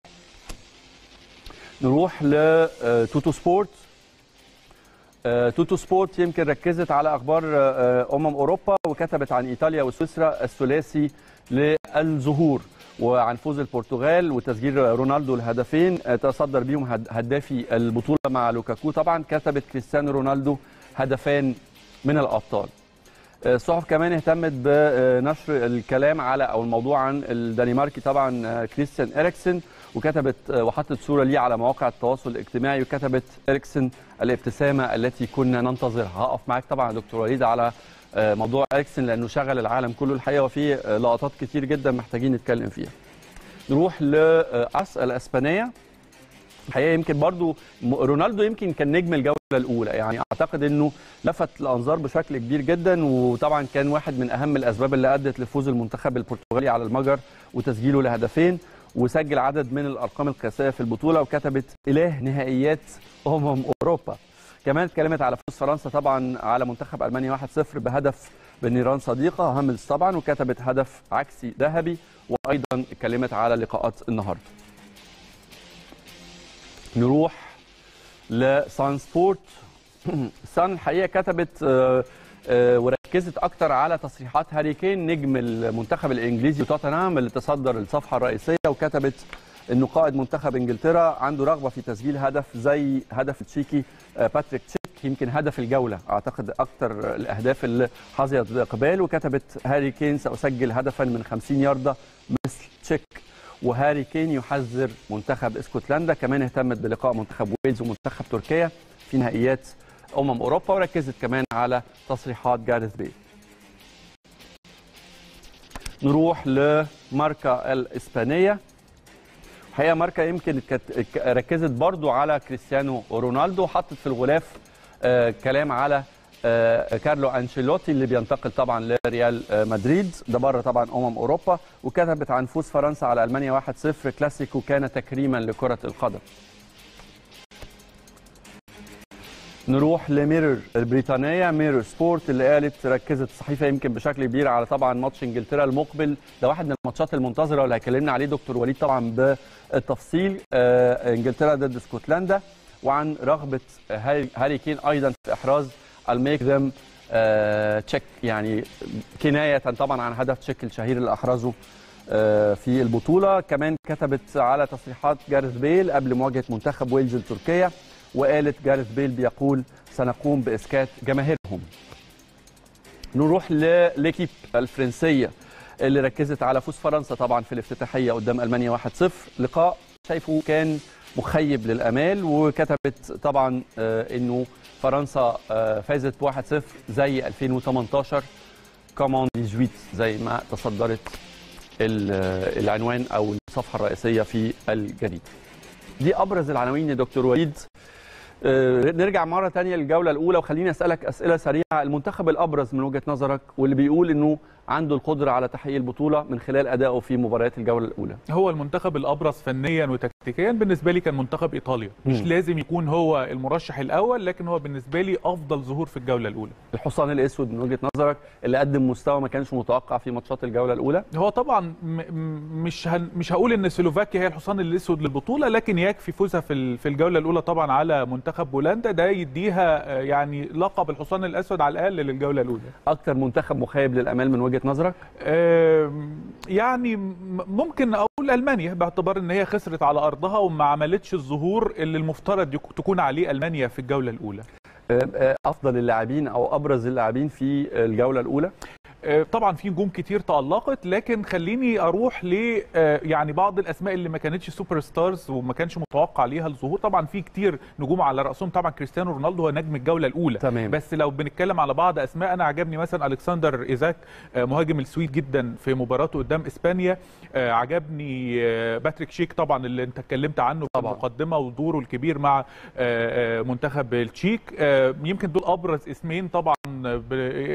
Speaker 1: نروح لتوتو سبورت. توتو سبورت يمكن ركزت على اخبار اوروبا وكتبت عن ايطاليا وسويسرا الثلاثي للظهور. وعن فوز البرتغال وتسجيل رونالدو الهدفين تصدر بيهم هدافي البطوله مع لوكاكو. طبعا كتبت كريستيانو رونالدو هدفان من الابطال. الصحف كمان اهتمت بنشر الكلام على او الموضوع عن الدنماركي طبعا كريستيان إريكسن، وكتبت وحطت صوره ليه على مواقع التواصل الاجتماعي وكتبت إريكسن الابتسامه التي كنا ننتظرها. هقف معاك طبعا يا دكتور وليد على موضوع إريكسن لانه شغل العالم كله الحقيقه، وفي لقطات كتير جدا محتاجين نتكلم فيها. نروح لأس الاسبانيه. الحقيقه يمكن برضو رونالدو يمكن كان نجم الجوله الاولى، يعني اعتقد انه لفت الانظار بشكل كبير جدا، وطبعا كان واحد من اهم الاسباب اللي ادت لفوز المنتخب البرتغالي على المجر وتسجيله لهدفين، وسجل عدد من الارقام القياسيه في البطوله، وكتبت اله نهائيات اوروبا. كمان اتكلمت على فوز فرنسا طبعا على منتخب المانيا 1-0 بهدف بنيران صديقه هاملز طبعا، وكتبت هدف عكسي ذهبي. وايضا اتكلمت على لقاءات النهارده. نروح لسان سبورت. سان الحقيقه كتبت وركزت اكتر على تصريحات هاري كين نجم المنتخب الانجليزي وتوتنهام اللي تصدر الصفحه الرئيسيه، وكتبت انه قائد منتخب انجلترا عنده رغبه في تسجيل هدف زي هدف التشيكي باتريك تشيك، يمكن هدف الجوله اعتقد اكتر الاهداف اللي حظيت باقبال. وكتبت هاري كين ساسجل هدفا من 50 يارده مثل تشيك. وهاري كين يحذر منتخب اسكتلندا. كمان اهتمت بلقاء منتخب ويلز ومنتخب تركيا في نهائيات اوروبا، وركزت كمان على تصريحات جاريث بيل. نروح لماركا الاسبانيه. الحقيقه ماركا يمكن ركزت برضو على كريستيانو رونالدو، وحطت في الغلاف كلام على كارلو أنشيلوتي اللي بينتقل طبعا لريال مدريد، ده بره طبعا اوروبا. وكتبت عن فوز فرنسا على المانيا 1-0 كلاسيكو كان تكريما لكره القدم. نروح لميرور البريطانيه، ميرور سبورت اللي قالت ركزت الصحيفه يمكن بشكل كبير على طبعا ماتش انجلترا المقبل، ده واحد من الماتشات المنتظره واللي هيكلمنا عليه دكتور وليد طبعا بالتفصيل. انجلترا ضد اسكتلندا. وعن رغبه هاري كين ايضا في احراز الميك ذم تشيك، يعني كنايه طبعا عن هدف تشيك الشهير اللي احرزه في البطوله. كمان كتبت على تصريحات جاريث بيل قبل مواجهه منتخب ويلز لتركيا، وقالت جاريث بيل بيقول سنقوم باسكات جماهيرهم. نروح لليكيب الفرنسيه اللي ركزت على فوز فرنسا طبعا في الافتتاحيه قدام المانيا 1-0، لقاء شايفه كان مخيب للامال. وكتبت طبعا انه فرنسا فازت ب1-0 زي 2018 كومون 18 زي ما تصدرت العنوان او الصفحه الرئيسيه في الجريده. دي ابرز العناوين يا دكتور وليد. نرجع مره ثانيه للجوله الاولى، وخليني اسالك اسئله سريعه. المنتخب الابرز من وجهه نظرك واللي بيقول انه عنده القدره على تحقيق البطوله من خلال ادائه في مباريات الجوله الاولى؟
Speaker 4: هو المنتخب الابرز فنيا وتكتيكيا بالنسبه لي كان منتخب ايطاليا. مش لازم يكون هو المرشح الاول، لكن هو بالنسبه لي افضل ظهور في الجوله الاولى.
Speaker 1: الحصان الاسود من وجهه نظرك اللي قدم مستوى ما كانش متوقع في ماتشات الجوله الاولى؟
Speaker 4: هو طبعا مش هقول ان سلوفاكيا هي الحصان الاسود للبطوله، لكن يكفي فوزها في الجوله الاولى طبعا على منتخب بولندا، ده يديها يعني لقب الحصان الاسود على الاقل للجوله الاولى.
Speaker 1: اكتر منتخب مخيب للامال من وجهه نظرك؟
Speaker 4: يعني ممكن اقول المانيا، باعتبار ان هي خسرت على ارضها وما عملتش الظهور اللي المفترض تكون عليه المانيا في الجوله الاولى.
Speaker 1: افضل اللاعبين او ابرز اللاعبين في الجوله الاولى؟
Speaker 4: طبعا في نجوم كتير تألقت، لكن خليني اروح ل يعني بعض الاسماء اللي ما كانتش سوبر ستارز وما كانش متوقع ليها الظهور. طبعا في كتير نجوم على راسهم طبعا كريستيانو رونالدو هو نجم الجوله الاولى.
Speaker 1: تمام.
Speaker 4: بس لو بنتكلم على بعض اسماء، انا عجبني مثلا الكسندر ايزاك مهاجم السويد جدا في مباراته قدام اسبانيا. عجبني باتريك شيك طبعا اللي انت اتكلمت عنه في المقدمه ودوره الكبير مع منتخب التشيك. يمكن دول ابرز اسمين طبعا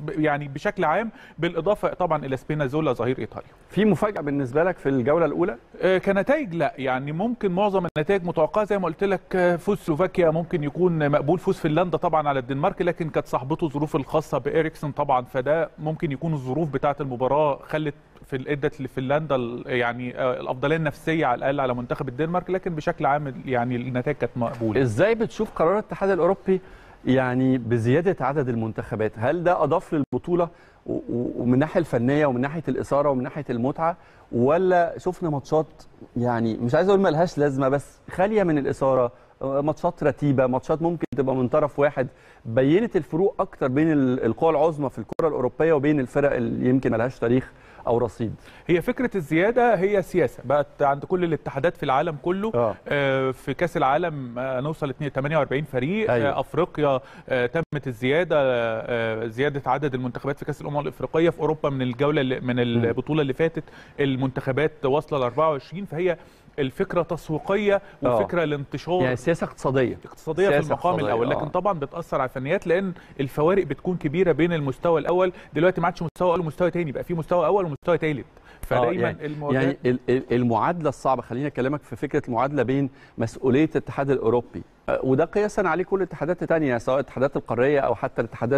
Speaker 4: يعني بشكل عام، بالاضافه طبعا الى سبينازولا ظهير ايطاليا.
Speaker 1: في مفاجاه بالنسبه لك في الجوله الاولى؟
Speaker 4: كنتائج لا، يعني ممكن معظم النتائج متوقعه زي ما قلت لك. فوز سلوفاكيا ممكن يكون مقبول، فوز فنلندا طبعا على الدنمارك، لكن كانت صاحبته ظروف الخاصه بإيريكسن طبعا، فده ممكن يكون الظروف بتاعه المباراه خلت في ادت لفنلندا يعني الافضليه النفسيه على الاقل على منتخب الدنمارك، لكن بشكل عام يعني النتائج كانت مقبوله.
Speaker 1: ازاي بتشوف قرار الاتحاد الاوروبي يعني بزياده عدد المنتخبات؟ هل ده اضاف للبطوله ومن الناحيه الفنيه ومن ناحيه الاثاره ومن ناحيه المتعه، ولا شفنا ماتشات يعني مش عايز اقول ملهاش لازمه بس خاليه من الاثاره، ماتشات رتيبه، ماتشات ممكن تبقى من طرف واحد، بينت الفروق اكتر بين القوى العظمى في الكره الاوروبيه وبين الفرق اللي يمكن ملهاش تاريخ او رصيد؟
Speaker 4: هي فكره الزياده هي سياسه بقت عند كل الاتحادات في العالم كله. في كاس العالم نوصل 48 فريق.
Speaker 1: أيوة.
Speaker 4: افريقيا تمت الزياده، زياده عدد المنتخبات في كاس الامم الافريقيه. في اوروبا من البطوله اللي فاتت المنتخبات واصله ل 24. فهي الفكره تسويقيه وفكره الانتشار،
Speaker 1: يعني سياسه اقتصاديه
Speaker 4: في المقام الاول، لكن طبعا بتاثر على الفنيات لان الفوارق بتكون كبيره بين المستوى الاول. دلوقتي ما عادش مستوى اول ومستوى ثاني، بقى في مستوى اول ومستوى ثالث. فدايما
Speaker 1: يعني المعادله الصعبه، خليني اكلمك في فكره المعادله بين مسؤوليه الاتحاد الاوروبي وده قياسا عليه كل الاتحادات الثانيه سواء الاتحادات القاريه او حتى الاتحادات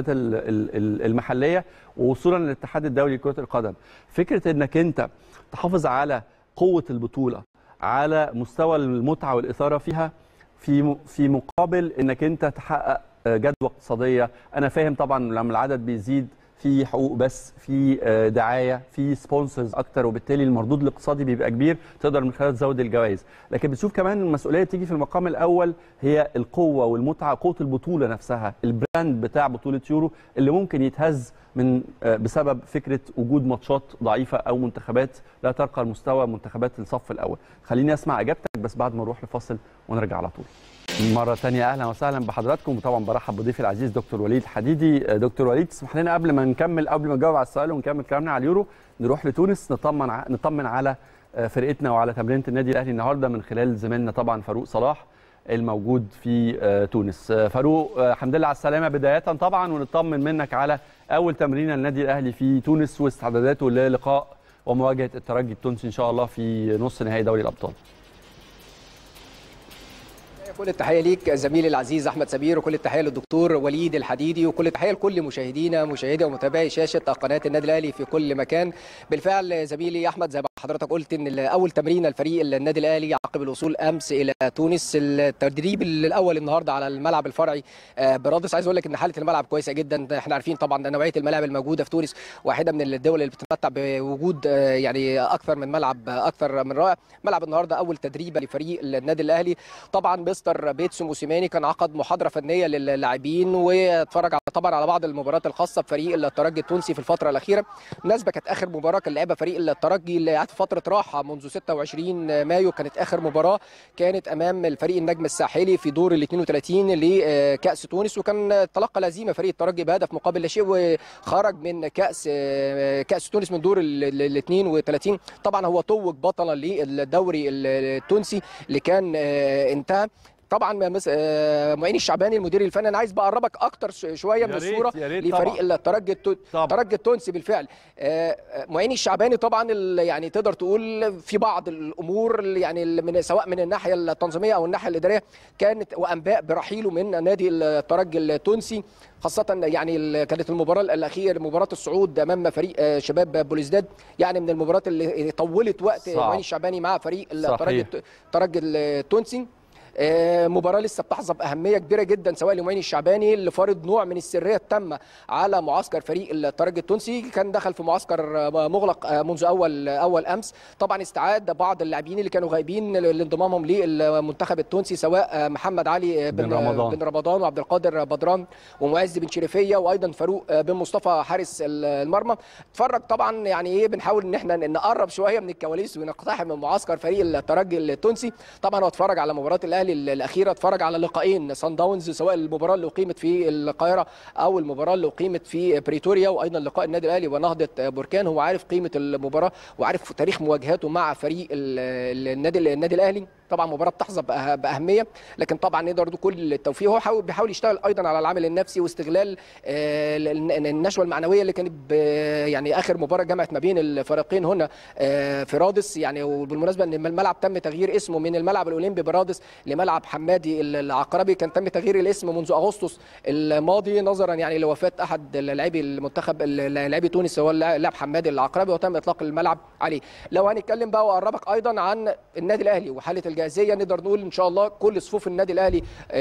Speaker 1: المحليه ووصولا للاتحاد الدولي لكره القدم. فكره انك انت تحافظ على قوه البطوله على مستوى المتعه والاثاره فيها في مقابل انك انت تحقق جدوى اقتصاديه. انا فاهم طبعا لما العدد بيزيد في حقوق، بس في دعايه، في سبونسرز اكتر، وبالتالي المردود الاقتصادي بيبقى كبير، تقدر من خلال تزود الجوائز. لكن بتشوف كمان المسؤوليه تيجي في المقام الاول هي القوه والمتعه، قوه البطوله نفسها، البراند بتاع بطوله يورو اللي ممكن يتهز من بسبب فكره وجود ماتشات ضعيفه او منتخبات لا ترقى لمستوى منتخبات الصف الاول. خليني اسمع اجابتك بس بعد ما نروح لفاصل ونرجع على طول. مرة ثانية أهلا وسهلا بحضراتكم، وطبعا برحب بضيفي العزيز دكتور وليد الحديدي. دكتور وليد، تسمح لنا قبل ما نجاوب على السؤال ونكمل كلامنا على اليورو نروح لتونس نطمن على فرقتنا وعلى تمرينة النادي الأهلي النهارده من خلال زميلنا طبعا فاروق صلاح الموجود في تونس. فاروق، الحمد لله على السلامة بداية طبعا، ونطمن منك على أول تمرينة للنادي الأهلي في تونس واستعداداته للقاء ومواجهة الترجي التونسي إن شاء الله في نص نهائي دوري الأبطال.
Speaker 5: كل التحيه ليك زميلي العزيز احمد سمير، وكل التحيه للدكتور وليد الحديدي، وكل التحيه لكل مشاهدي ومتابعي شاشه قناه النادي الاهلي في كل مكان. بالفعل زميلي احمد زي ما حضرتك قلت ان اول تمرين لفريق النادي الاهلي عقب الوصول امس الى تونس. التدريب الاول النهارده على الملعب الفرعي برادس. عايز اقول لك ان حاله الملعب كويسه جدا. احنا عارفين طبعا نوعيه الملاعب الموجوده في تونس واحده من الدول اللي بتتمتع بوجود يعني اكثر من ملعب اكثر من رائع. ملعب النهارده اول تدريب لفريق النادي الاهلي. طبعا مستر بيتسو موسيماني كان عقد محاضره فنيه للاعبين واتفرج طبعا على بعض المباريات الخاصه بفريق الترجي التونسي في الفتره الاخيره. بالنسبه كانت اخر مباراه كان لعبها فريق الترجي اللي قعد في فتره راحه منذ 26 مايو. كانت اخر مباراه كانت امام الفريق النجم الساحلي في دور ال 32 لكاس تونس، وكان تلقى الهزيمه فريق الترجي بهدف مقابل لا شيء وخرج من كاس تونس من دور ال 32. طبعا هو توج بطلا للدوري التونسي اللي كان انتهى. طبعا معين الشعباني المدير الفني، انا عايز بقربك اكتر شويه من الصوره لفريق الترجي التونسي. بالفعل معين الشعباني طبعا يعني تقدر تقول في بعض الامور يعني سواء من الناحيه التنظيميه او الناحيه الاداريه كانت وانباء برحيله من نادي الترجي التونسي، خاصه يعني كانت المباراه الاخيره مباراه الصعود امام فريق شباب بوليزداد، يعني من المباريات اللي طولت وقت معين الشعباني مع فريق الترجي التونسي. مباراه لسه بتحظى باهميه كبيره جدا سواء لمعين الشعباني اللي فرض نوع من السريه التامه على معسكر فريق الترجي التونسي. كان دخل في معسكر مغلق منذ اول امس. طبعا استعاد بعض اللاعبين اللي كانوا غايبين لانضمامهم للمنتخب التونسي سواء محمد علي بن رمضان وعبد القادر بدران ومعز بن شريفيه وايضا فاروق بن مصطفى حارس المرمى. اتفرج طبعا يعني ايه بنحاول ان احنا نقرب شويه من الكواليس ونقتحم من معسكر فريق الترجي التونسي. طبعا هو اتفرج على مباراه الاهلي الاخيره، اتفرج على لقاءين صن داونز سواء المباراه اللي اقيمت في القاهره او المباراه اللي اقيمت في بريتوريا، وايضا لقاء النادي الاهلي ونهضه بركان. هو عارف قيمه المباراه وعارف تاريخ مواجهاته مع فريق النادي الاهلي. طبعا مباراه بتحظى باهميه، لكن طبعا نقدر نقول كل التوفيق. هو بيحاول يشتغل ايضا على العامل النفسي واستغلال النشوه المعنويه اللي كانت يعني اخر مباراه جمعت ما بين الفريقين هنا في رادس. يعني وبالمناسبه ان الملعب تم تغيير اسمه من الملعب الاولمبي برادس لملعب حمادي العقربي، كان تم تغيير الاسم منذ اغسطس الماضي نظرا يعني لوفاه احد لاعبي المنتخب لاعبي تونس هو اللاعب حمادي العقربي، وتم اطلاق الملعب عليه. لو هنتكلم بقى واقربك ايضا عن النادي الاهلي وحاله الجاهزيه، نقدر نقول ان شاء الله كل صفوف النادي الاهلي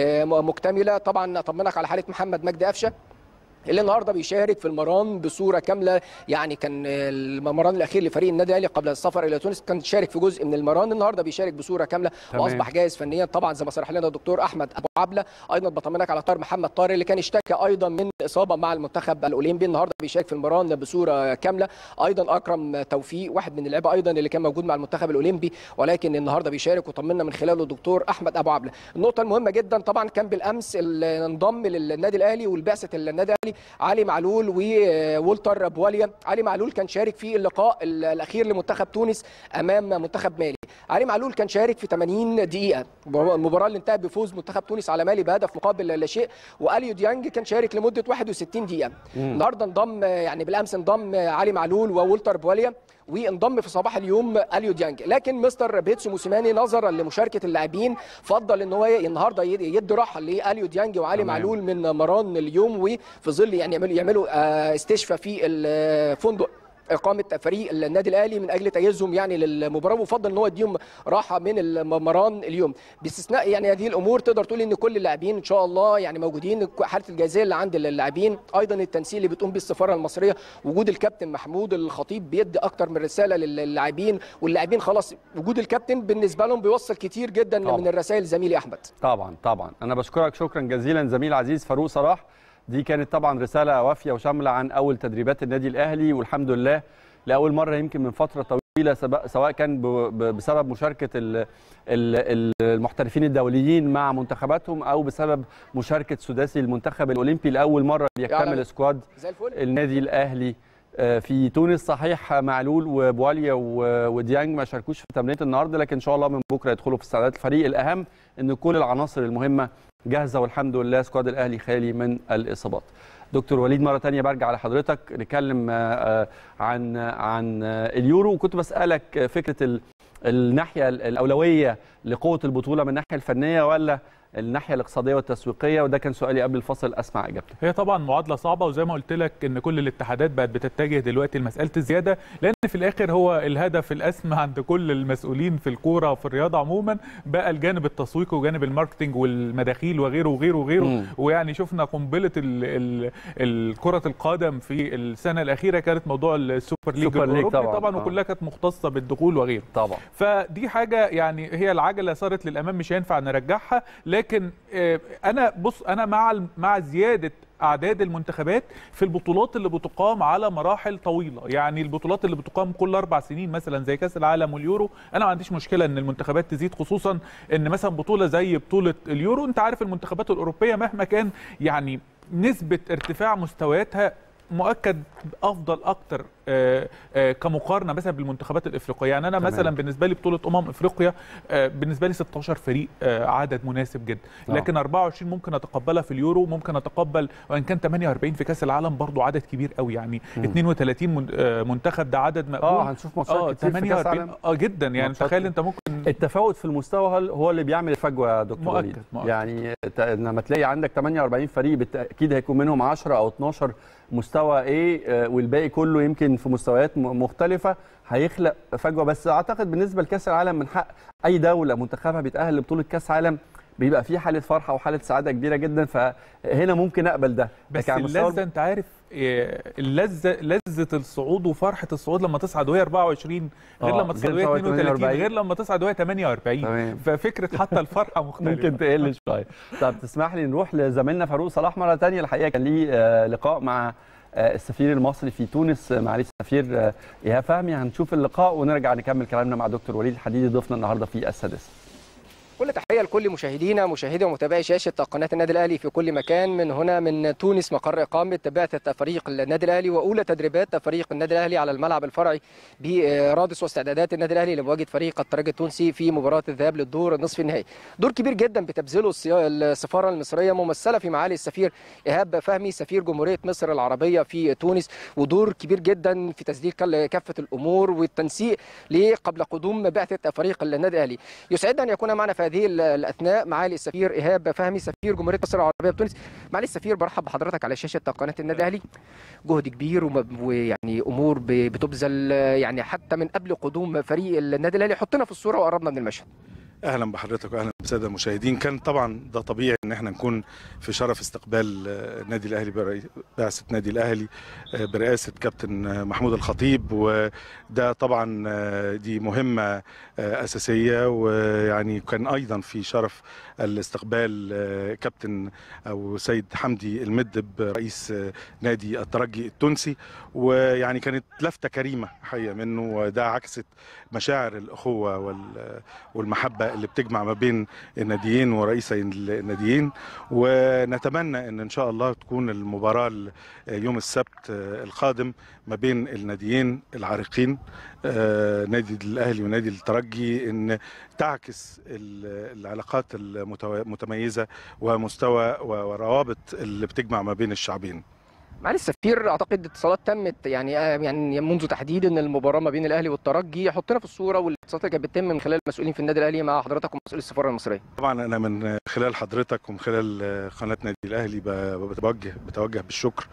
Speaker 5: مكتمله. طبعا اطمنك على حاله محمد مجدي قفشه اللي النهارده بيشارك في المران بصوره كامله. يعني كان المران الاخير لفريق النادي الاهلي قبل السفر الى تونس كان شارك في جزء من المران، النهارده بيشارك بصوره كامله واصبح جاهز فنيا. طبعا زي ما صرح لنا الدكتور احمد ابو عبله. ايضا بطمنك على طاهر محمد طارق اللي كان اشتكى ايضا من اصابه مع المنتخب الاولمبي، النهارده بيشارك في المران بصوره كامله. ايضا اكرم توفيق واحد من اللعيبه ايضا اللي كان موجود مع المنتخب الاولمبي ولكن النهارده بيشارك، وطمنا من خلاله الدكتور احمد ابو عبله. النقطه المهمه جدا طبعا كان بالامس انضم للنادي الاهلي والبعثه النادي الاهلي علي معلول وولتر بواليا. علي معلول كان شارك في اللقاء الاخير لمنتخب تونس امام منتخب مالي. علي معلول كان شارك في 80 دقيقه، المباراه اللي انتهت بفوز منتخب تونس على مالي بهدف مقابل لا شيء، واليو ديانج كان شارك لمده 61 دقيقه. النهارده انضم يعني بالامس انضم علي معلول وولتر بواليا، وانضم في صباح اليوم اليو ديانج. لكن مستر بيتسو موسيماني نظرا لمشاركه اللاعبين فضل ان هو النهارده يدي راحه لاليو ديانج وعلي معلول من مران اليوم، وفي ظل يعني يعملوا استشفاء في الفندق إقامة فريق النادي الأهلي من أجل تجهيزهم يعني للمباراة، وفضل إن هو يديهم راحة من المران اليوم. باستثناء يعني هذه الأمور تقدر تقول إن كل اللاعبين إن شاء الله يعني موجودين، حالة الجاهزية اللي عند اللاعبين، أيضا التنسيق اللي بتقوم به السفارة المصرية، وجود الكابتن محمود الخطيب بيدي أكتر من رسالة للاعبين، واللاعبين خلاص وجود الكابتن بالنسبة لهم بيوصل كتير جدا طبعا من الرسائل زميلي أحمد.
Speaker 1: طبعا أنا بشكرك شكرا جزيلا زميل عزيز فاروق صلاح. دي كانت طبعا رسالة وافية وشاملة عن أول تدريبات النادي الأهلي، والحمد لله لأول مرة يمكن من فترة طويلة سواء كان بسبب مشاركة المحترفين الدوليين مع منتخباتهم أو بسبب مشاركة سداسي المنتخب الأولمبي لأول مرة يكتمل سكواد النادي الأهلي في تونس. صحيح معلول وبواليا وديانج ما شاركوش في تمرينة النهارده، لكن إن شاء الله من بكرة يدخلوا في استعدادات الفريق. الأهم إن كل العناصر المهمة جاهزة والحمد لله سكواد الأهلي خالي من الإصابات. دكتور وليد مرة تانية برجع لحضرتك نتكلم عن اليورو، وكنت بسألك فكرة الناحية الأولوية لقوة البطولة من الناحية الفنية ولا الناحيه الاقتصاديه والتسويقيه، وده كان سؤالي قبل الفصل اسمع اجابتك.
Speaker 4: هي طبعا معادله صعبه، وزي ما قلت لك ان كل الاتحادات بقت بتتجه دلوقتي لمساله الزياده، لان في الاخر هو الهدف الاسمى عند كل المسؤولين في الكوره وفي الرياضه عموما بقى الجانب التسويقي وجانب الماركتنج والمداخيل وغيره وغيره وغيره. ويعني شفنا قنبله كره القدم في السنه الاخيره كانت موضوع السوبر ليج الاوروبي طبعا وكلها كانت مختصه بالدخول وغيره
Speaker 1: طبعا.
Speaker 4: فدي حاجه يعني هي العجله صارت للامام مش هينفع نرجعها، لكن انا مع زياده اعداد المنتخبات في البطولات اللي بتقام على مراحل طويله. يعني البطولات اللي بتقام كل 4 سنين مثلا زي كاس العالم واليورو، انا ما عنديش مشكله ان المنتخبات تزيد، خصوصا ان مثلا بطوله زي بطوله اليورو انت عارف المنتخبات الاوروبيه مهما كان يعني نسبه ارتفاع مستوياتها مؤكد افضل اكتر كمقارنه مثلا بالمنتخبات الافريقيه. يعني انا مثلا بالنسبه لي بطوله افريقيا بالنسبه لي 16 فريق عدد مناسب جدا، لكن 24 ممكن اتقبلها في اليورو، ممكن اتقبل وان كان 48 في كاس العالم برضو عدد كبير قوي. يعني 32 منتخب ده عدد مقبول.
Speaker 1: هنشوف ماتشات كتير في كاس العالم
Speaker 4: جدا. يعني تخيل انت ممكن
Speaker 1: التفاوت في المستوى هو اللي بيعمل الفجوه يا دكتور وليد. يعني لما تلاقي عندك 48 فريق بالتاكيد هيكون منهم 10 او 12 مستوى ايه والباقي كله يمكن في مستويات مختلفه، هيخلق فجوه. بس اعتقد بالنسبه لكاس العالم من حق اي دوله منتخبها بيتاهل لبطوله كاس عالم بيبقى فيه حاله فرحه وحاله سعاده كبيره جدا، فهنا ممكن اقبل ده.
Speaker 4: بس اللذه انت عارف لذه الصعود وفرحه الصعود لما تصعد وهي 24 غير لما تصعد وهي 32 غير لما تصعد وهي 48. ففكره حتى الفرحه مختلفه
Speaker 1: ممكن تقل شويه. طب تسمح لي نروح لزميلنا فاروق صلاح مره ثانيه. الحقيقه كان ليه لقاء مع السفير المصري في تونس معالي السفير ايهاب فهمي. هنشوف اللقاء ونرجع نكمل كلامنا مع دكتور وليد الحديدي ضيفنا النهارده في السادسه.
Speaker 5: كل تحية لكل مشاهدينا مشاهدي ومتابعي شاشة قناة النادي الأهلي في كل مكان. من هنا من تونس مقر إقامة بعثة فريق النادي الأهلي وأولى تدريبات فريق النادي الأهلي على الملعب الفرعي برادس واستعدادات النادي الأهلي لمواجهة فريق الترجي التونسي في مباراة الذهاب للدور نصف النهائي. دور كبير جدا بتبذله السفارة المصرية ممثلة في معالي السفير إيهاب فهمي سفير جمهورية مصر العربية في تونس، ودور كبير جدا في تسديد كافة الأمور والتنسيق قبل قدوم بعثة فريق النادي الأهلي. يسعدنا أن يكون معنا في هذه الأثناء معالي السفير إيهاب فهمي سفير جمهورية مصر العربية بتونس. معالي السفير، برحب بحضرتك على شاشة قناة النادي الأهلي. جهد كبير ويعني أمور بتبذل يعني حتى من قبل قدوم فريق النادي الأهلي. حطنا في الصورة وقربنا من المشهد.
Speaker 6: اهلا بحضرتك واهلا بالساده المشاهدين. كان طبعا ده طبيعي ان احنا نكون في شرف استقبال النادي الاهلي بعثه نادي الاهلي برئاسه كابتن محمود الخطيب، وده طبعا دي مهمه اساسيه. ويعني كان ايضا في شرف الاستقبال كابتن او سيد حمدي المدب رئيس نادي الترجي التونسي، ويعني كانت لفته كريمه حقيقه منه، وده عكست مشاعر الاخوه والمحبه اللي بتجمع ما بين الناديين ورئيسي الناديين. ونتمنى ان شاء الله تكون المباراه يوم السبت القادم ما بين الناديين العريقين نادي الاهلي ونادي الترجي ان تعكس العلاقات المتميزه ومستوى وروابط اللي بتجمع ما بين الشعبين.
Speaker 5: معالي السفير، اعتقد اتصالات تمت يعني منذ تحديد ان المباراه ما بين الاهلي والترجي. حطنا في الصوره، والاتصالات اللي كانت بتتم من خلال المسؤولين في النادي الاهلي مع حضرتك ومسؤول السفاره المصريه.
Speaker 6: طبعا انا من خلال حضرتك ومن خلال قناه نادي الاهلي بتوجه بالشكر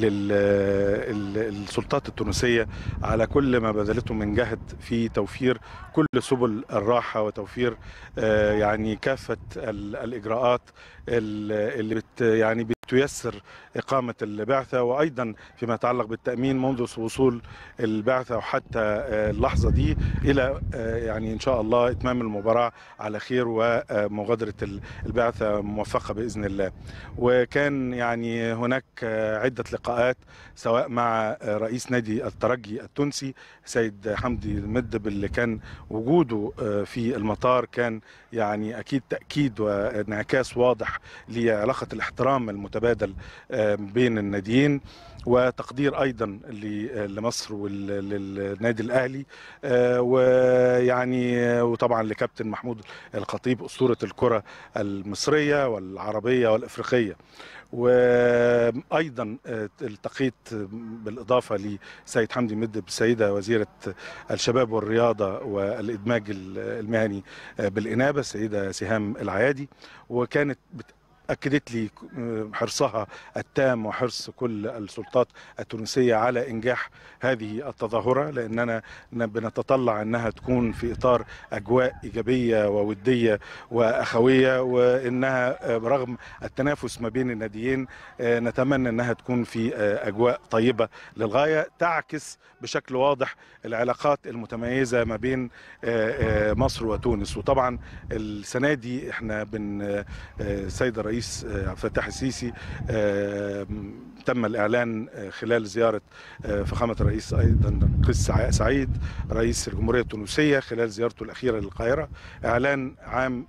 Speaker 6: للسلطات التونسيه على كل ما بذلته من جهد في توفير كل سبل الراحه وتوفير يعني كافه الاجراءات اللي يعني بتيسر إقامة البعثة، وأيضا فيما يتعلق بالتأمين منذ وصول البعثة وحتى اللحظة دي إلى يعني إن شاء الله إتمام المباراة على خير ومغادرة البعثة موفقة بإذن الله. وكان يعني هناك عدة لقاءات سواء مع رئيس نادي الترجي التونسي سيد حمدي المدب، اللي كان وجوده في المطار كان يعني أكيد تأكيد وانعكاس واضح لعلاقة الاحترام المتبادل بين الناديين، وتقدير ايضا لمصر وللنادي الاهلي، ويعني وطبعا لكابتن محمود الخطيب اسطوره الكره المصريه والعربيه والافريقيه. وايضا التقيت بالاضافه لسيد حمدي مدب السيده وزيره الشباب والرياضه والادماج المهني بالانابه السيده سهام العيادي، وكانت أكدت لي حرصها التام وحرص كل السلطات التونسية على إنجاح هذه التظاهرة، لأننا بنتطلع أنها تكون في إطار أجواء إيجابية وودية وأخوية، وإنها رغم التنافس ما بين الناديين نتمنى أنها تكون في أجواء طيبة للغاية تعكس بشكل واضح العلاقات المتميزة ما بين مصر وتونس. وطبعا السنة دي احنا السيد الرئيس عبد الفتاح السيسي تم الإعلان خلال زيارة فخامة الرئيس أيضا قيس سعيد رئيس الجمهورية التونسية خلال زيارته الأخيرة للقاهرة إعلان عام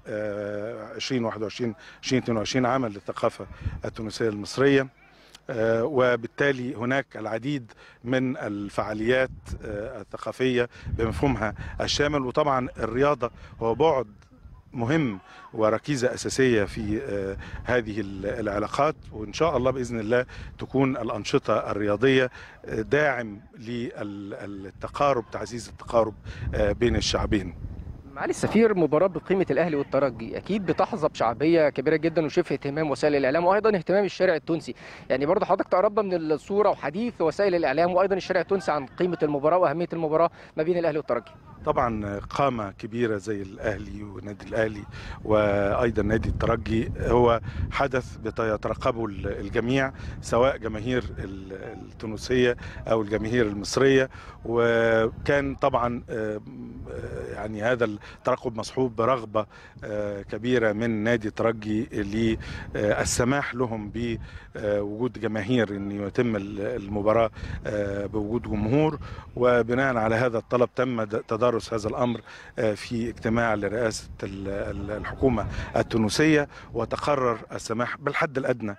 Speaker 6: 2021-2022 عاما للثقافة التونسية المصرية، وبالتالي هناك العديد من الفعاليات الثقافية بمفهومها الشامل. وطبعا الرياضة هو بعد مهم وركيزة أساسية في هذه العلاقات، وإن شاء الله بإذن الله تكون الأنشطة الرياضية داعم للتقارب، تعزيز التقارب بين الشعبين.
Speaker 5: معالي السفير، مباراة بقيمة الأهلي والترجي أكيد بتحظى بشعبية كبيرة جدا وشبه اهتمام وسائل الإعلام وأيضا اهتمام الشارع التونسي. يعني برضه حضرتك تقربنا من الصورة وحديث وسائل الإعلام وأيضا الشارع التونسي عن قيمة المباراة وأهمية المباراة ما بين الأهلي والترجي.
Speaker 6: طبعا قامة كبيرة زي الأهلي ونادي الأهلي وأيضا نادي الترجي هو حدث بيترقبه الجميع، سواء جماهير التونسية أو الجماهير المصرية. وكان طبعا يعني هذا الترقب مصحوب برغبة كبيرة من نادي الترجي للسماح لهم بوجود جماهير أن يتم المباراة بوجود جمهور، وبناء على هذا الطلب تم تدارك تدارس هذا الأمر في اجتماع لرئاسة الحكومة التونسية، وتقرر السماح بالحد الأدنى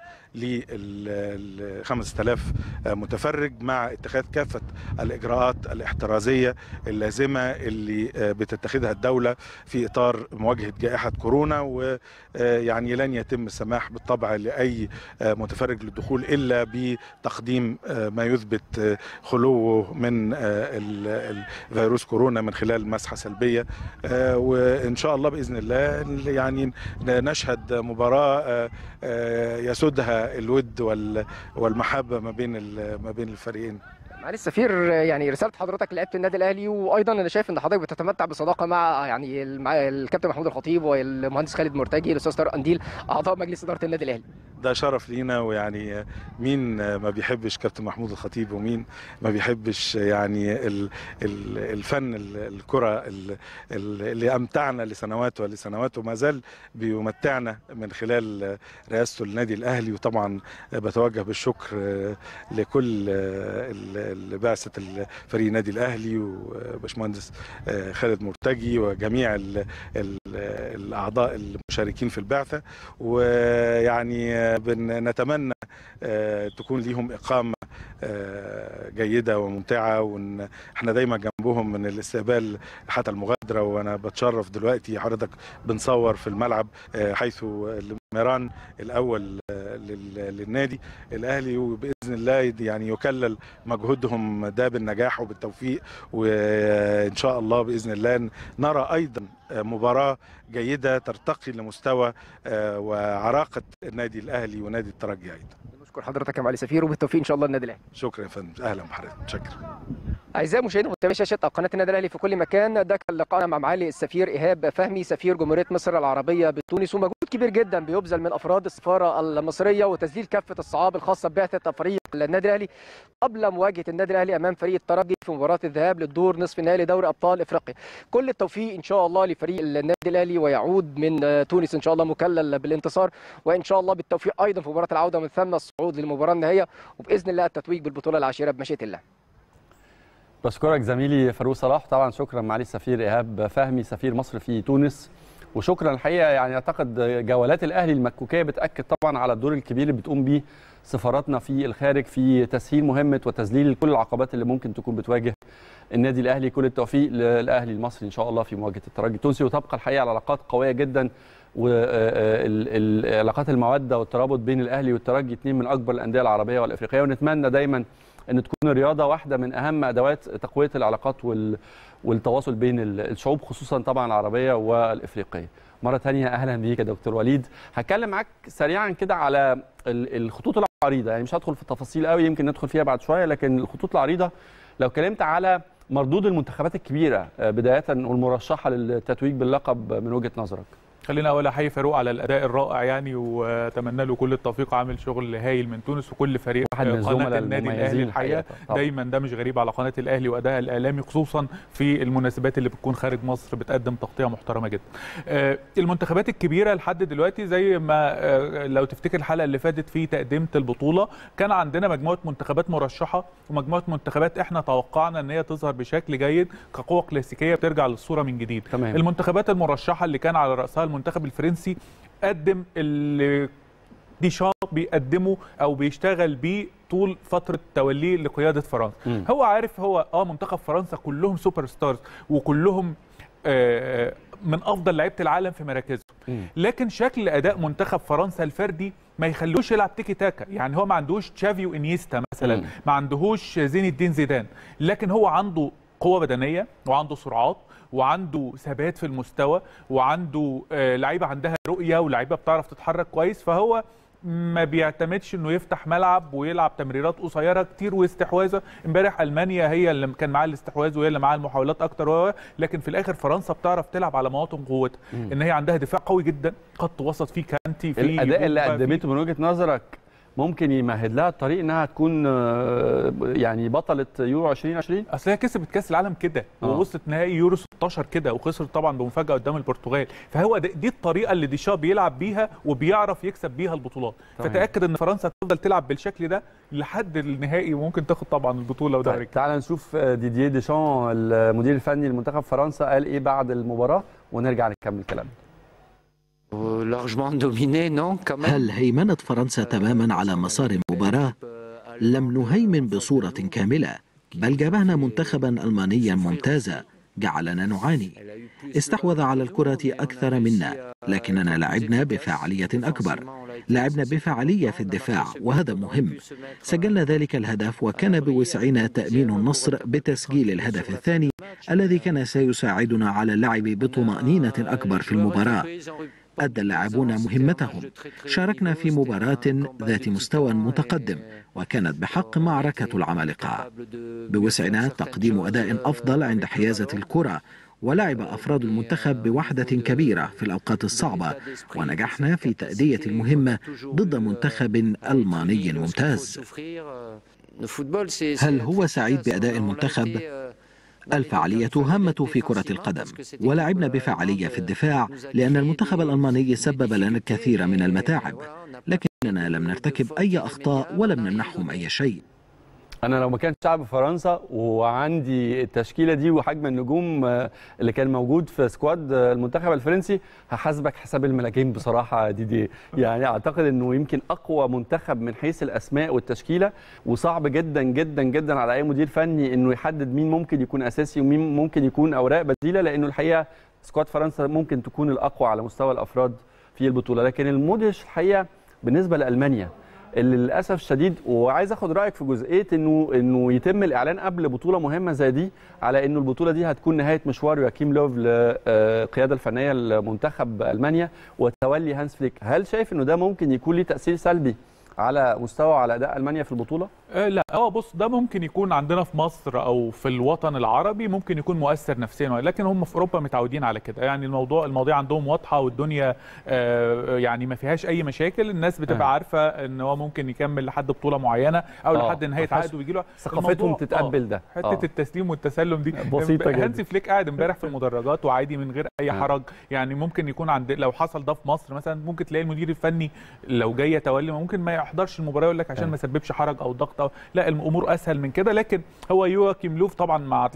Speaker 6: ل 5000 متفرج مع اتخاذ كافة الإجراءات الاحترازية اللازمة اللي بتتخذها الدولة في إطار مواجهة جائحة كورونا. ويعني لن يتم السماح بالطبع لأي متفرج للدخول إلا بتقديم ما يثبت خلوه من الفيروس كورونا من خلال مسحة سلبية. وإن شاء الله بإذن الله يعني نشهد مباراة يسودها الود والمحبة ما بين الفريقين.
Speaker 5: معالي السفير، يعني رساله حضرتك لعيبه النادي الاهلي، وايضا انا شايف ان حضرتك بتتمتع بصداقه مع يعني الكابتن محمود الخطيب والمهندس خالد مرتجي والاستاذ طارق قنديل اعضاء مجلس اداره النادي الاهلي.
Speaker 6: ده شرف لينا، ويعني مين ما بيحبش كابتن محمود الخطيب، ومين ما بيحبش يعني الفن الكرة اللي أمتعنا لسنوات ولسنوات، وما زال بيمتعنا من خلال رئاسته للنادي الأهلي. وطبعا بتوجه بالشكر لكل بعثة الفريق النادي الأهلي وباشمهندس خالد مرتجي وجميع الأعضاء المشاركين في البعثة. ويعني نتمنى تكون ليهم إقامة جيدة وممتعة، وإن احنا دايما جنبهم من الاستقبال حتى المغادرة. وأنا بتشرف دلوقتي حضرتك بنصور في الملعب حيث الميران الأول للنادي الأهلي، وبإذن الله يعني يكلل مجهودهم ده بالنجاح وبالتوفيق. وإن شاء الله بإذن الله نرى أيضا مباراة جيدة ترتقي لمستوى وعراقة النادي الأهلي ونادي الترجي أيضا.
Speaker 5: بشكر حضرتك يا معالي السفير، وبالتوفيق ان شاء الله النادي الاهلي.
Speaker 6: شكرا يا فندم، اهلا بحضرتك، متشكر.
Speaker 5: اعزائي مشاهدي ومتابعي شاشه قناه النادي الاهلي في كل مكان، ده كان لقاءنا مع معالي السفير ايهاب فهمي سفير جمهوريه مصر العربيه بتونس، ومجهود كبير جدا بيبذل من افراد السفاره المصريه وتسجيل كافه الصعاب الخاصه ببعثه فريق النادي الاهلي قبل مواجهه النادي الاهلي امام فريق الترجي في مباراه الذهاب للدور نصف النهائي لدوري ابطال افريقيا. كل التوفيق ان شاء الله لفريق النادي الاهلي، ويعود من تونس ان شاء الله مكلل بالانتصار، وان شاء الله بالتوفيق ايضا في مباراه العوده، ومن ثم الصعود للمباراه النهائيه، وباذن الله التتويج بالبطوله العاشره بمشيئه الله.
Speaker 1: بشكرك زميلي فاروق صلاح، طبعا شكرا معالي السفير ايهاب فهمي سفير مصر في تونس، وشكرا الحقيقه. يعني اعتقد جولات الاهلي المكوكيه بتاكد طبعا على الدور الكبير اللي بتقوم به سفاراتنا في الخارج في تسهيل مهمه وتذليل كل العقبات اللي ممكن تكون بتواجه النادي الاهلي. كل التوفيق للاهلي المصري ان شاء الله في مواجهه الترجي التونسي، وتبقى الحقيقه العلاقات قويه جدا، والعلاقات الموده والترابط بين الاهلي والترجي اثنين من اكبر الانديه العربيه والافريقيه، ونتمنى دايما ان تكون الرياضه واحده من اهم ادوات تقويه العلاقات والتواصل بين الشعوب، خصوصا طبعا العربيه والافريقيه. مره ثانيه اهلا بيك يا دكتور وليد. هتكلم معاك سريعا كده على الخطوط العريضه، يعني مش هدخل في التفاصيل قوي، يمكن ندخل فيها بعد شويه، لكن الخطوط العريضه لو اتكلمت على مردود المنتخبات الكبيره بدايه والمرشحه للتتويج باللقب من وجهه نظرك.
Speaker 4: خلينا اول احيي فاروق على الاداء الرائع يعني، واتمنى له كل التوفيق، عامل شغل هايل من تونس، وكل فريق قناه النادي الاهلي الحقيقه دايما ده مش غريب على قناه الاهلي وادائها الاعلامي، خصوصا في المناسبات اللي بتكون خارج مصر بتقدم تغطيه محترمه جدا. المنتخبات الكبيره لحد دلوقتي زي ما لو تفتكر الحلقه اللي فاتت في تقديمه البطوله كان عندنا مجموعه منتخبات مرشحه ومجموعه منتخبات احنا توقعنا ان هي تظهر بشكل جيد كقوه كلاسيكيه بترجع للصوره من جديد.
Speaker 1: تمام.
Speaker 4: المنتخبات المرشحه اللي كان على راسها المنتخب الفرنسي قدم اللي ديشامب بيقدمه او بيشتغل بيه طول فتره توليه لقياده فرنسا. هو عارف هو منتخب فرنسا كلهم سوبر ستارز وكلهم من افضل لعيبه العالم في مراكزهم، لكن شكل اداء منتخب فرنسا الفردي ما يخلوش يلعب تيكي تاكا. يعني هو ما عندهوش تشافي وانيستا مثلا، ما عندهوش زين الدين زيدان، لكن هو عنده قوه بدنيه وعنده سرعات وعنده ثبات في المستوى وعنده لعيبه عندها رؤيه ولعيبه بتعرف تتحرك كويس. فهو ما بيعتمدش انه يفتح ملعب ويلعب تمريرات قصيره كتير واستحواذه. امبارح المانيا هي اللي كان معاها الاستحواذ وهي اللي معاها المحاولات اكتر، لكن في الاخر فرنسا بتعرف تلعب على مواطن قوتها، ان هي عندها دفاع قوي جدا، خط وسط فيه كانتي، فيه
Speaker 1: الاداء اللي قدمته من وجهه نظرك ممكن يمهد لها الطريق انها تكون يعني بطله يورو 2020.
Speaker 4: اصل هي كسبت كاس العالم كده ووصلت نهائي يورو 16 كده وخسرت طبعا بمفاجاه قدام البرتغال، فهو دي الطريقه اللي ديشا بيلعب بيها وبيعرف يكسب بيها البطولات. فتاكد ان فرنسا تفضل تلعب بالشكل ده لحد النهائي وممكن تاخد طبعا البطوله ودوري.
Speaker 1: طيب تعال نشوف ديدييه ديشان المدير الفني لمنتخب فرنسا قال ايه بعد المباراه ونرجع نكمل كلامنا.
Speaker 7: هل هيمنت فرنسا تماما على مسار المباراة؟ لم نهيمن بصورة كاملة، بل جابهنا منتخبا ألمانيا ممتازا جعلنا نعاني. استحوذ على الكرة أكثر منا، لكننا لعبنا بفاعلية أكبر، لعبنا بفاعلية في الدفاع وهذا مهم. سجلنا ذلك الهدف وكان بوسعنا تأمين النصر بتسجيل الهدف الثاني الذي كان سيساعدنا على اللعب بطمأنينة أكبر في المباراة. أدى اللاعبون مهمتهم، شاركنا في مباراة ذات مستوى متقدم وكانت بحق معركة العمالقة. بوسعنا تقديم أداء أفضل عند حيازة الكرة، ولعب أفراد المنتخب بوحدة كبيرة في الأوقات الصعبة، ونجحنا في تأدية المهمة ضد منتخب ألماني ممتاز. هل هو سعيد بأداء المنتخب؟ الفعالية هامة في كرة القدم، ولعبنا بفعالية في الدفاع لأن المنتخب الألماني سبب لنا الكثير من المتاعب، لكننا لم نرتكب أي أخطاء ولم نمنحهم أي شيء.
Speaker 1: انا لو ما كان شعب فرنسا وعندي التشكيله دي وحجم النجوم اللي كان موجود في سكواد المنتخب الفرنسي هحاسبك حساب الملاكين بصراحه ديدي. يعني اعتقد انه يمكن اقوى منتخب من حيث الاسماء والتشكيله، وصعب جدا جدا جدا على اي مدير فني انه يحدد مين ممكن يكون اساسي ومين ممكن يكون اوراق بديله، لانه الحقيقه سكواد فرنسا ممكن تكون الاقوى على مستوى الافراد في البطوله. لكن المدهش الحقيقه بالنسبه لالمانيا اللي للاسف الشديد، وعايز اخد رايك في جزئيه انه يتم الاعلان قبل بطوله مهمه زي دي على انه البطوله دي هتكون نهايه مشوار يواكيم لوف للقياده الفنيه لمنتخب المانيا وتولي هانس فليك. هل شايف انه ده ممكن يكون ليه تاثير سلبي على مستوى على اداء المانيا في البطوله؟
Speaker 4: لا بص، ده ممكن يكون عندنا في مصر او في الوطن العربي ممكن يكون مؤثر نفسيا، لكن هم في اوروبا متعودين على كده. يعني المواضيع عندهم واضحه والدنيا يعني ما فيهاش اي مشاكل. الناس بتبقى عارفه ان هو ممكن يكمل لحد بطوله معينه او لحد نهايه عقده ويجي له.
Speaker 1: ثقافتهم تتقبل ده.
Speaker 4: حته التسليم والتسلم دي
Speaker 1: بسيطه جدا.
Speaker 4: هانسي فليك قاعد امبارح في المدرجات وعادي من غير اي حرج. يعني ممكن يكون لو حصل ده في مصر مثلا ممكن تلاقي المدير الفني لو جاي يتولي ممكن ما يحضرش المباراه يقول لك عشان ما سببش حرج او ضغط لا، الامور اسهل من كده. لكن هو يواكيم لوف طبعا مع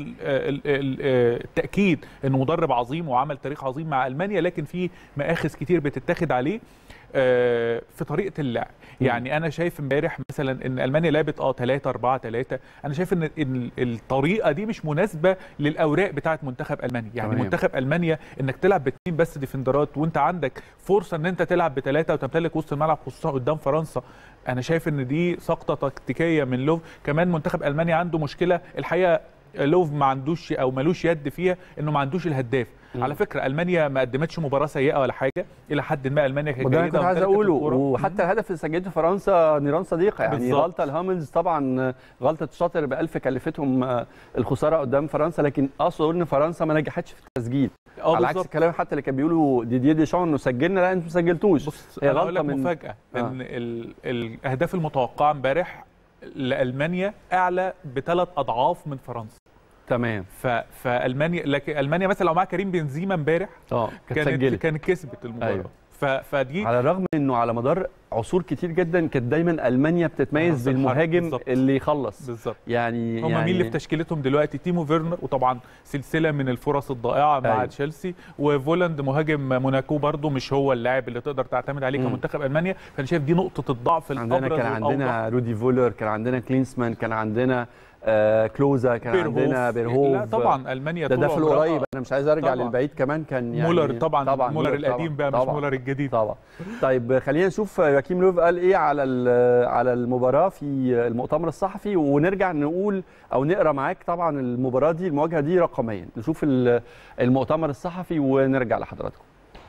Speaker 4: التاكيد انه مدرب عظيم وعمل تاريخ عظيم مع المانيا، لكن في مآخذ كتير بتتاخد عليه في طريقه اللعب. يعني انا شايف امبارح مثلا ان المانيا لعبت 3-4-3. انا شايف ان الطريقه دي مش مناسبه للاوراق بتاعه منتخب المانيا. يعني منتخب المانيا انك تلعب باثنين بس ديفندرات وانت عندك فرصه ان انت تلعب بثلاثه وتمتلك وسط الملعب خصوصا قدام فرنسا، انا شايف ان دي سقطه تكتيكيه من لوف. كمان منتخب المانيا عنده مشكله الحقيقه لوف ما عندوش او مالوش يد فيها، انه ما عندوش الهداف. على فكره المانيا ما قدمتش مباراه سيئه ولا حاجه، الى حد ما المانيا كانت جيده.
Speaker 1: وده كنت عايز اقوله، وحتى الهدف اللي سجلته فرنسا نيران صديقه. يعني بالزبط. غلطه الهاملز طبعا، غلطه شاطر ب1000 كلفتهم الخساره قدام فرنسا، لكن اقصد اقول ان فرنسا ما نجحتش في التسجيل. على عكس الكلام حتى اللي كان بيقولوا ديدييه ديشان انه سجلنا، لا انتوا ما سجلتوش.
Speaker 4: هي غلطه من مفاجاه ان الاهداف المتوقعه امبارح لالمانيا اعلى ب3 أضعاف من فرنسا.
Speaker 1: تمام.
Speaker 4: فالمانيا، لكن المانيا مثلا لو معاها كريم بنزيما امبارح كانت كسبت المباراه. أيوه. فدي
Speaker 1: على الرغم انه على مدار عصور كتير جدا كانت دايما المانيا بتتميز بالمهاجم بالزبط. اللي يخلص بالظبط. يعني
Speaker 4: هم مين اللي في تشكيلتهم دلوقتي؟ تيمو فيرنر، وطبعا سلسله من الفرص الضائعه مع تشيلسي، وفولاند مهاجم موناكو برضو مش هو اللاعب اللي تقدر تعتمد عليه كمنتخب المانيا. فانا شايف دي نقطه الضعف الابرز.
Speaker 1: كان عندنا رودي فولر، كان عندنا كلينسمان، كان عندنا كلوزا، كان عندنا بيرهوف.
Speaker 4: لا طبعا المانيا
Speaker 1: ده في القريب، انا مش عايز ارجع للبعيد. كمان كان يعني
Speaker 4: مولر طبعا مولر القديم بقى مش مولر الجديد
Speaker 1: طبعا. طيب خلينا نشوف يواكيم لوف قال ايه على المباراه في المؤتمر الصحفي، ونرجع نقول او نقرا معاك طبعا المباراه دي، المواجهه دي رقميا. نشوف المؤتمر الصحفي ونرجع لحضراتكم.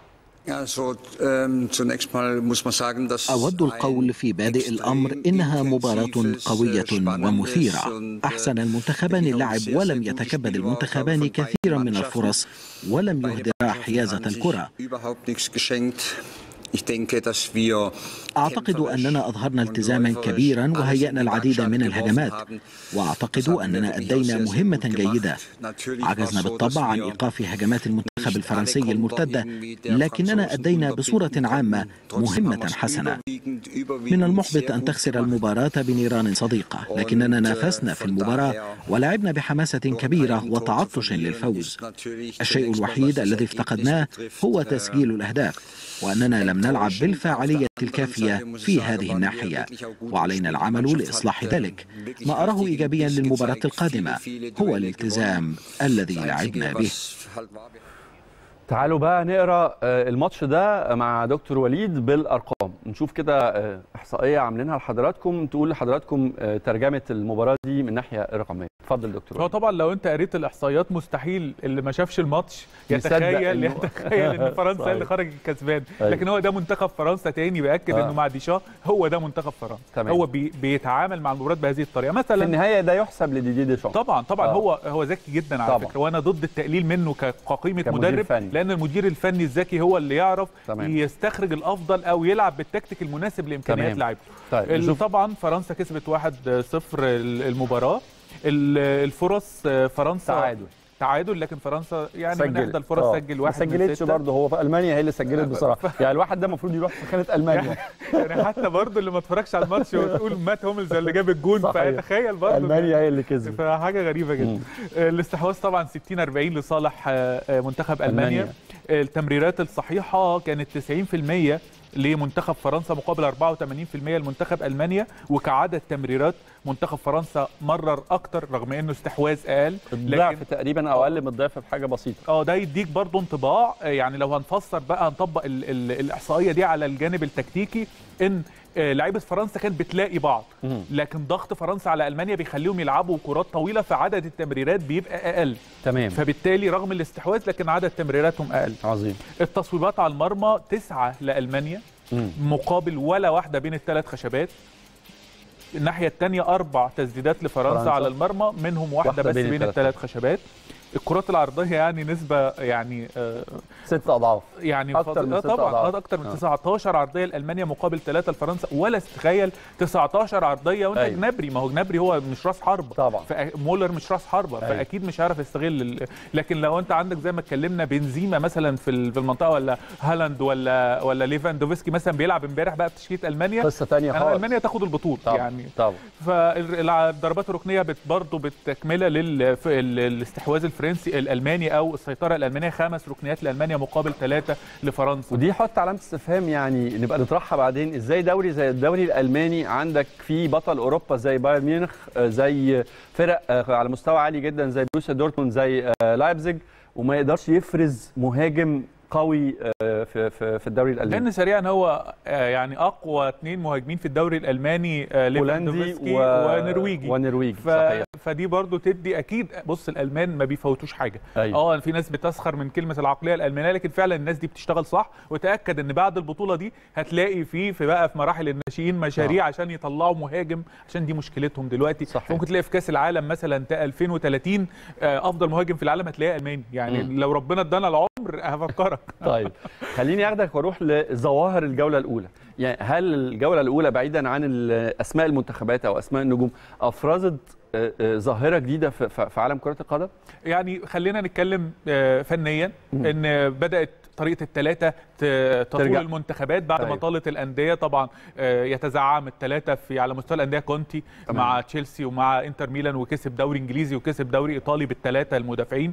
Speaker 7: أود القول في بادئ الأمر إنها مباراة قوية ومثيرة. أحسن المنتخبان اللعب ولم يتكبد المنتخبان كثيرا من الفرص ولم يهدرا حيازة الكرة. أعتقد أننا أظهرنا التزاما كبيرا وهيأنا العديد من الهجمات، وأعتقد أننا أدينا مهمة جيدة. عجزنا بالطبع عن إيقاف هجمات المنتخب الفرنسي المرتدة، لكننا أدينا بصورة عامة مهمة حسنة. من المحبط أن تخسر المباراة بنيران صديقة، لكننا نافسنا في المباراة ولعبنا بحماسة كبيرة وتعطش للفوز. الشيء الوحيد الذي افتقدناه هو تسجيل الأهداف، وأننا لم نلعب بالفاعلية الكافية في هذه الناحية، وعلينا العمل لإصلاح ذلك. ما أراه إيجابيا للمباراة القادمة هو الالتزام الذي لعبنا به.
Speaker 1: تعالوا بقى نقرا الماتش ده مع دكتور وليد بالارقام، نشوف كده احصائيه عاملينها لحضراتكم تقول لحضراتكم ترجمه المباراه دي من ناحيه رقميه. اتفضل دكتور وليد.
Speaker 4: هو طبعا لو انت قريت الاحصائيات مستحيل اللي ما شافش الماتش يتخيل ان فرنسا اللي خرج كسبان، لكن هو ده منتخب فرنسا تاني بياكد انه مع ديشا هو ده منتخب فرنسا.
Speaker 1: تمام.
Speaker 4: هو بيتعامل مع المباريات بهذه الطريقه. مثلا
Speaker 1: في النهايه ده يحسب لديدي ديشا
Speaker 4: طبعا هو ذكي جدا على فكره، وانا ضد التقليل منه كقيمه مدرب فني. لان المدير الفني الذكي هو اللي يعرف يستخرج الافضل او يلعب بالتكتيك المناسب لامكانيات لاعبه.
Speaker 1: طيب
Speaker 4: طبعا فرنسا كسبت 1-0 المباراه. الفرص فرنسا تعادل، لكن فرنسا يعني من احدى الفرص سجل واحد
Speaker 1: ما سجلتش برضه. هو في المانيا هي اللي سجلت بصراحه. يعني الواحد ده المفروض يروح في خانه المانيا.
Speaker 4: يعني حتى برضه اللي ما اتفرجش على الماتش وتقول مات هوملز اللي جاب الجون، فتخيل برضه
Speaker 1: المانيا هي اللي كسبت.
Speaker 4: فحاجه غريبه جدا. الاستحواذ طبعا 60-40 لصالح منتخب المانيا. التمريرات الصحيحه كانت 90% لمنتخب فرنسا مقابل 84% لمنتخب المانيا، وكعدد تمريرات منتخب فرنسا مرر اكتر رغم انه استحواذ اقل،
Speaker 1: الضعف تقريبا او اقل من الضعف بحاجه بسيطه.
Speaker 4: ده يديك برضو انطباع. يعني لو هنفسر بقى هنطبق الاحصائيه دي على الجانب التكتيكي، ان لعيبه فرنسا كانت بتلاقي بعض، لكن ضغط فرنسا على المانيا بيخليهم يلعبوا كرات طويله، فعدد التمريرات بيبقى اقل.
Speaker 1: تمام.
Speaker 4: فبالتالي رغم الاستحواذ لكن عدد تمريراتهم اقل.
Speaker 1: عظيم.
Speaker 4: التصويبات على المرمى 9 لالمانيا مقابل ولا واحده بين الثلاث خشبات. الناحيه الثانيه 4 تسديدات لفرنسا على المرمى، منهم واحده بس بين الثلاث خشبات. الكرات العرضيه يعني نسبه يعني
Speaker 1: 6 اضعاف،
Speaker 4: يعني
Speaker 1: اكتر من 6
Speaker 4: طبعا
Speaker 1: أضعاف.
Speaker 4: اكتر من 19 عرضيه لالمانيا مقابل 3 لفرنسا. ولا تتخيل 19 عرضيه وانت جنابري، ما هو جنابري هو مش راس حربه
Speaker 1: طبعا،
Speaker 4: مولر مش راس حربه، فاكيد مش هيعرف يستغل لكن لو انت عندك زي ما اتكلمنا بنزيما مثلا في المنطقه، ولا هالاند ولا ليفاندوفسكي مثلا بيلعب امبارح بقى بتشكيله المانيا،
Speaker 1: قصه ثانيه خالص.
Speaker 4: المانيا تاخد البطوله يعني
Speaker 1: طبعا.
Speaker 4: فالضربات الركنيه برضه بالتكمله للاستحواذ الفرنسي الالماني او السيطره الالمانيه. 5 ركنيات لالمانيا مقابل 3 لفرنسا،
Speaker 1: ودي حط علامه استفهام. يعني نبقى نطرحها بعدين، ازاي دوري زي الدوري الالماني عندك فيه بطل اوروبا زي بايرن ميونخ، زي فرق على مستوى عالي جدا زي بروسيا دورتموند، زي لايبزيج، وما يقدرش يفرز مهاجم قوي في الدوري الالماني؟
Speaker 4: لان سريعا هو يعني اقوى 2 مهاجمين في الدوري الالماني ليفاندوفسكي
Speaker 1: ونرويجي
Speaker 4: صحيح. فدي برضو تدي اكيد. بص الالمان ما بيفوتوش حاجه. في ناس بتسخر من كلمه العقليه الالمانيه، لكن فعلا الناس دي بتشتغل صح. وتاكد ان بعد البطوله دي هتلاقي في مراحل الناشئين مشاريع عشان يطلعوا مهاجم، عشان دي مشكلتهم دلوقتي. صحيح. ممكن تلاقي في كاس العالم مثلا 2030 افضل مهاجم في العالم هتلاقيه الماني يعني. لو ربنا ادانا العمر هفكرك.
Speaker 1: طيب خليني اخدك واروح لظواهر الجوله الاولى. يعني هل الجوله الاولى بعيدا عن اسماء المنتخبات او اسماء النجوم افرزت ظاهره جديده في عالم كره القدم؟ يعني
Speaker 4: خلينا نتكلم فنيا ان بدات طريقه الثلاثه تطول المنتخبات بعد ما طالت الانديه. طبعا يتزعم الثلاثه على مستوى الانديه كونتي مع تشيلسي ومع انتر ميلان، وكسب دوري انجليزي وكسب دوري ايطالي بالثلاثه المدافعين.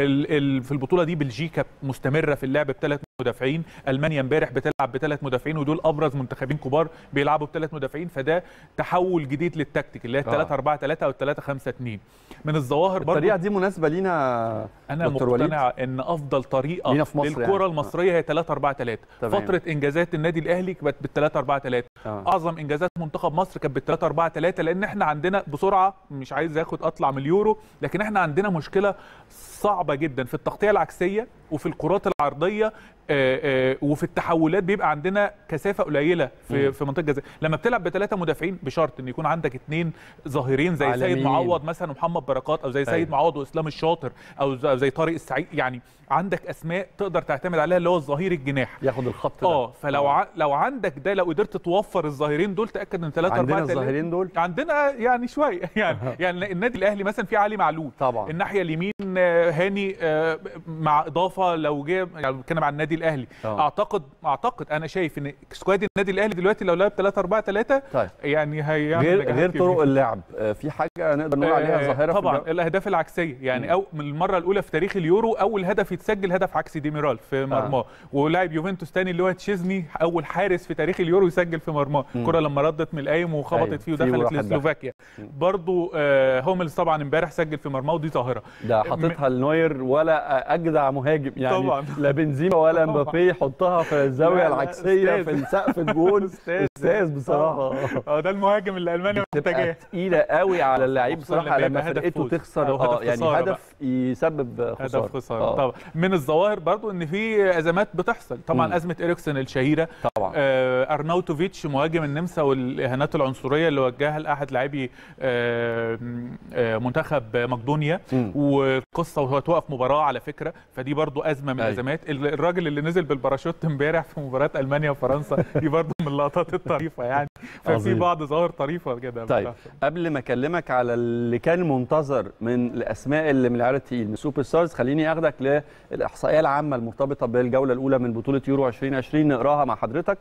Speaker 4: في البطوله دي بلجيكا مستمره في اللعب ب3 مدافعين، المانيا امبارح بتلعب ب3 مدافعين، ودول ابرز منتخبين كبار بيلعبوا ب3 مدافعين. فده تحول جديد للتكتيك اللي هي 3-4-3 او 3-5-2 من الظواهر. برضه
Speaker 1: الطريقه دي مناسبه لينا.
Speaker 4: انا مقتنع ان افضل طريقه للكره المصريه هي 3-4-3. فتره انجازات النادي الاهلي كانت بال3-4-3. اعظم انجازات منتخب مصر كانت بال3-4-3، لان احنا عندنا بسرعه، مش عايز اطلع من اليورو، لكن احنا عندنا مشكله صعبه جدا في التغطيه العكسيه وفي الكرات العرضيه وفي التحولات بيبقى عندنا كثافه قليله في منطقه الجزاء. لما بتلعب ب3 مدافعين بشرط ان يكون عندك 2 ظاهرين زي
Speaker 1: عالمين.
Speaker 4: سيد معوض مثلا ومحمد بركات، او زي سيد معوض واسلام الشاطر، او زي طارق السعيد، يعني عندك اسماء تقدر تعتمد عليها اللي هو الظهير الجناح
Speaker 1: ياخد الخط ده.
Speaker 4: فلو لو عندك ده، لو قدرت توفر الظاهرين دول، تاكد ان 3 4
Speaker 1: عندنا الظاهرين دول
Speaker 4: عندنا يعني شويه يعني النادي الاهلي مثلا في علي معلول
Speaker 1: طبعا،
Speaker 4: الناحيه اليمين هاني مع اضافه لو جه يعني بنتكلم عن النادي الاهلي اعتقد انا شايف ان سكواد النادي الاهلي دلوقتي لو لعب 3-4-3
Speaker 1: طيب
Speaker 4: يعني هيعمل
Speaker 1: غير طرق اللعب. في حاجه نقدر نقول عليها ظاهره
Speaker 4: طبعا الاهداف العكسيه، يعني او من المره الاولى في تاريخ اليورو اول هدف يتسجل هدف عكسي ديميرال في مرماه، ولاعب يوفنتوس تاني اللي هو تشيزني اول حارس في تاريخ اليورو يسجل في مرماه، الكره لما ردت من القايم وخبطت فيه ودخلت لسلوفاكيا. برضو هوملز طبعا امبارح سجل في مرماه، ودي ظاهره
Speaker 1: ده حاططها لنوير ولا اجدع مهاجم يعني
Speaker 4: طبعا.
Speaker 1: لا بنزيما ولا مبابي يحطها في الزاويه العكسيه في السقف الجون. استاذ بصراحه.
Speaker 4: ده المهاجم اللي المانيا محتاجاه.
Speaker 1: تقيله قوي على اللعيب بصراحه لما فرقته تخسر يعني هدف يسبب
Speaker 4: خساره. طبعا من الظواهر برضو ان في ازمات بتحصل طبعا. ازمه إريكسن الشهيره
Speaker 1: طبعا،
Speaker 4: ارناوتوفيتش مهاجم النمسا والاهانات العنصريه اللي وجهها لاحد لاعبي منتخب مقدونيا، وقصه وهو توقف مباراه على فكره، فدي برضو ازمه من الازمات. الراجل اللي نزل بالباراشوت امبارح في مباراه المانيا وفرنسا دي برضو من اللقطات الطريفه يعني. ففي بعض ظواهر طريفه كده.
Speaker 1: طيب قبل ما اكلمك على اللي كان منتظر من الاسماء اللي من العيار التقيل من سوبر ستارز، خليني اخدك للاحصائيه العامه المرتبطه بالجوله الاولى من بطوله يورو 2020 نقراها مع حضرتك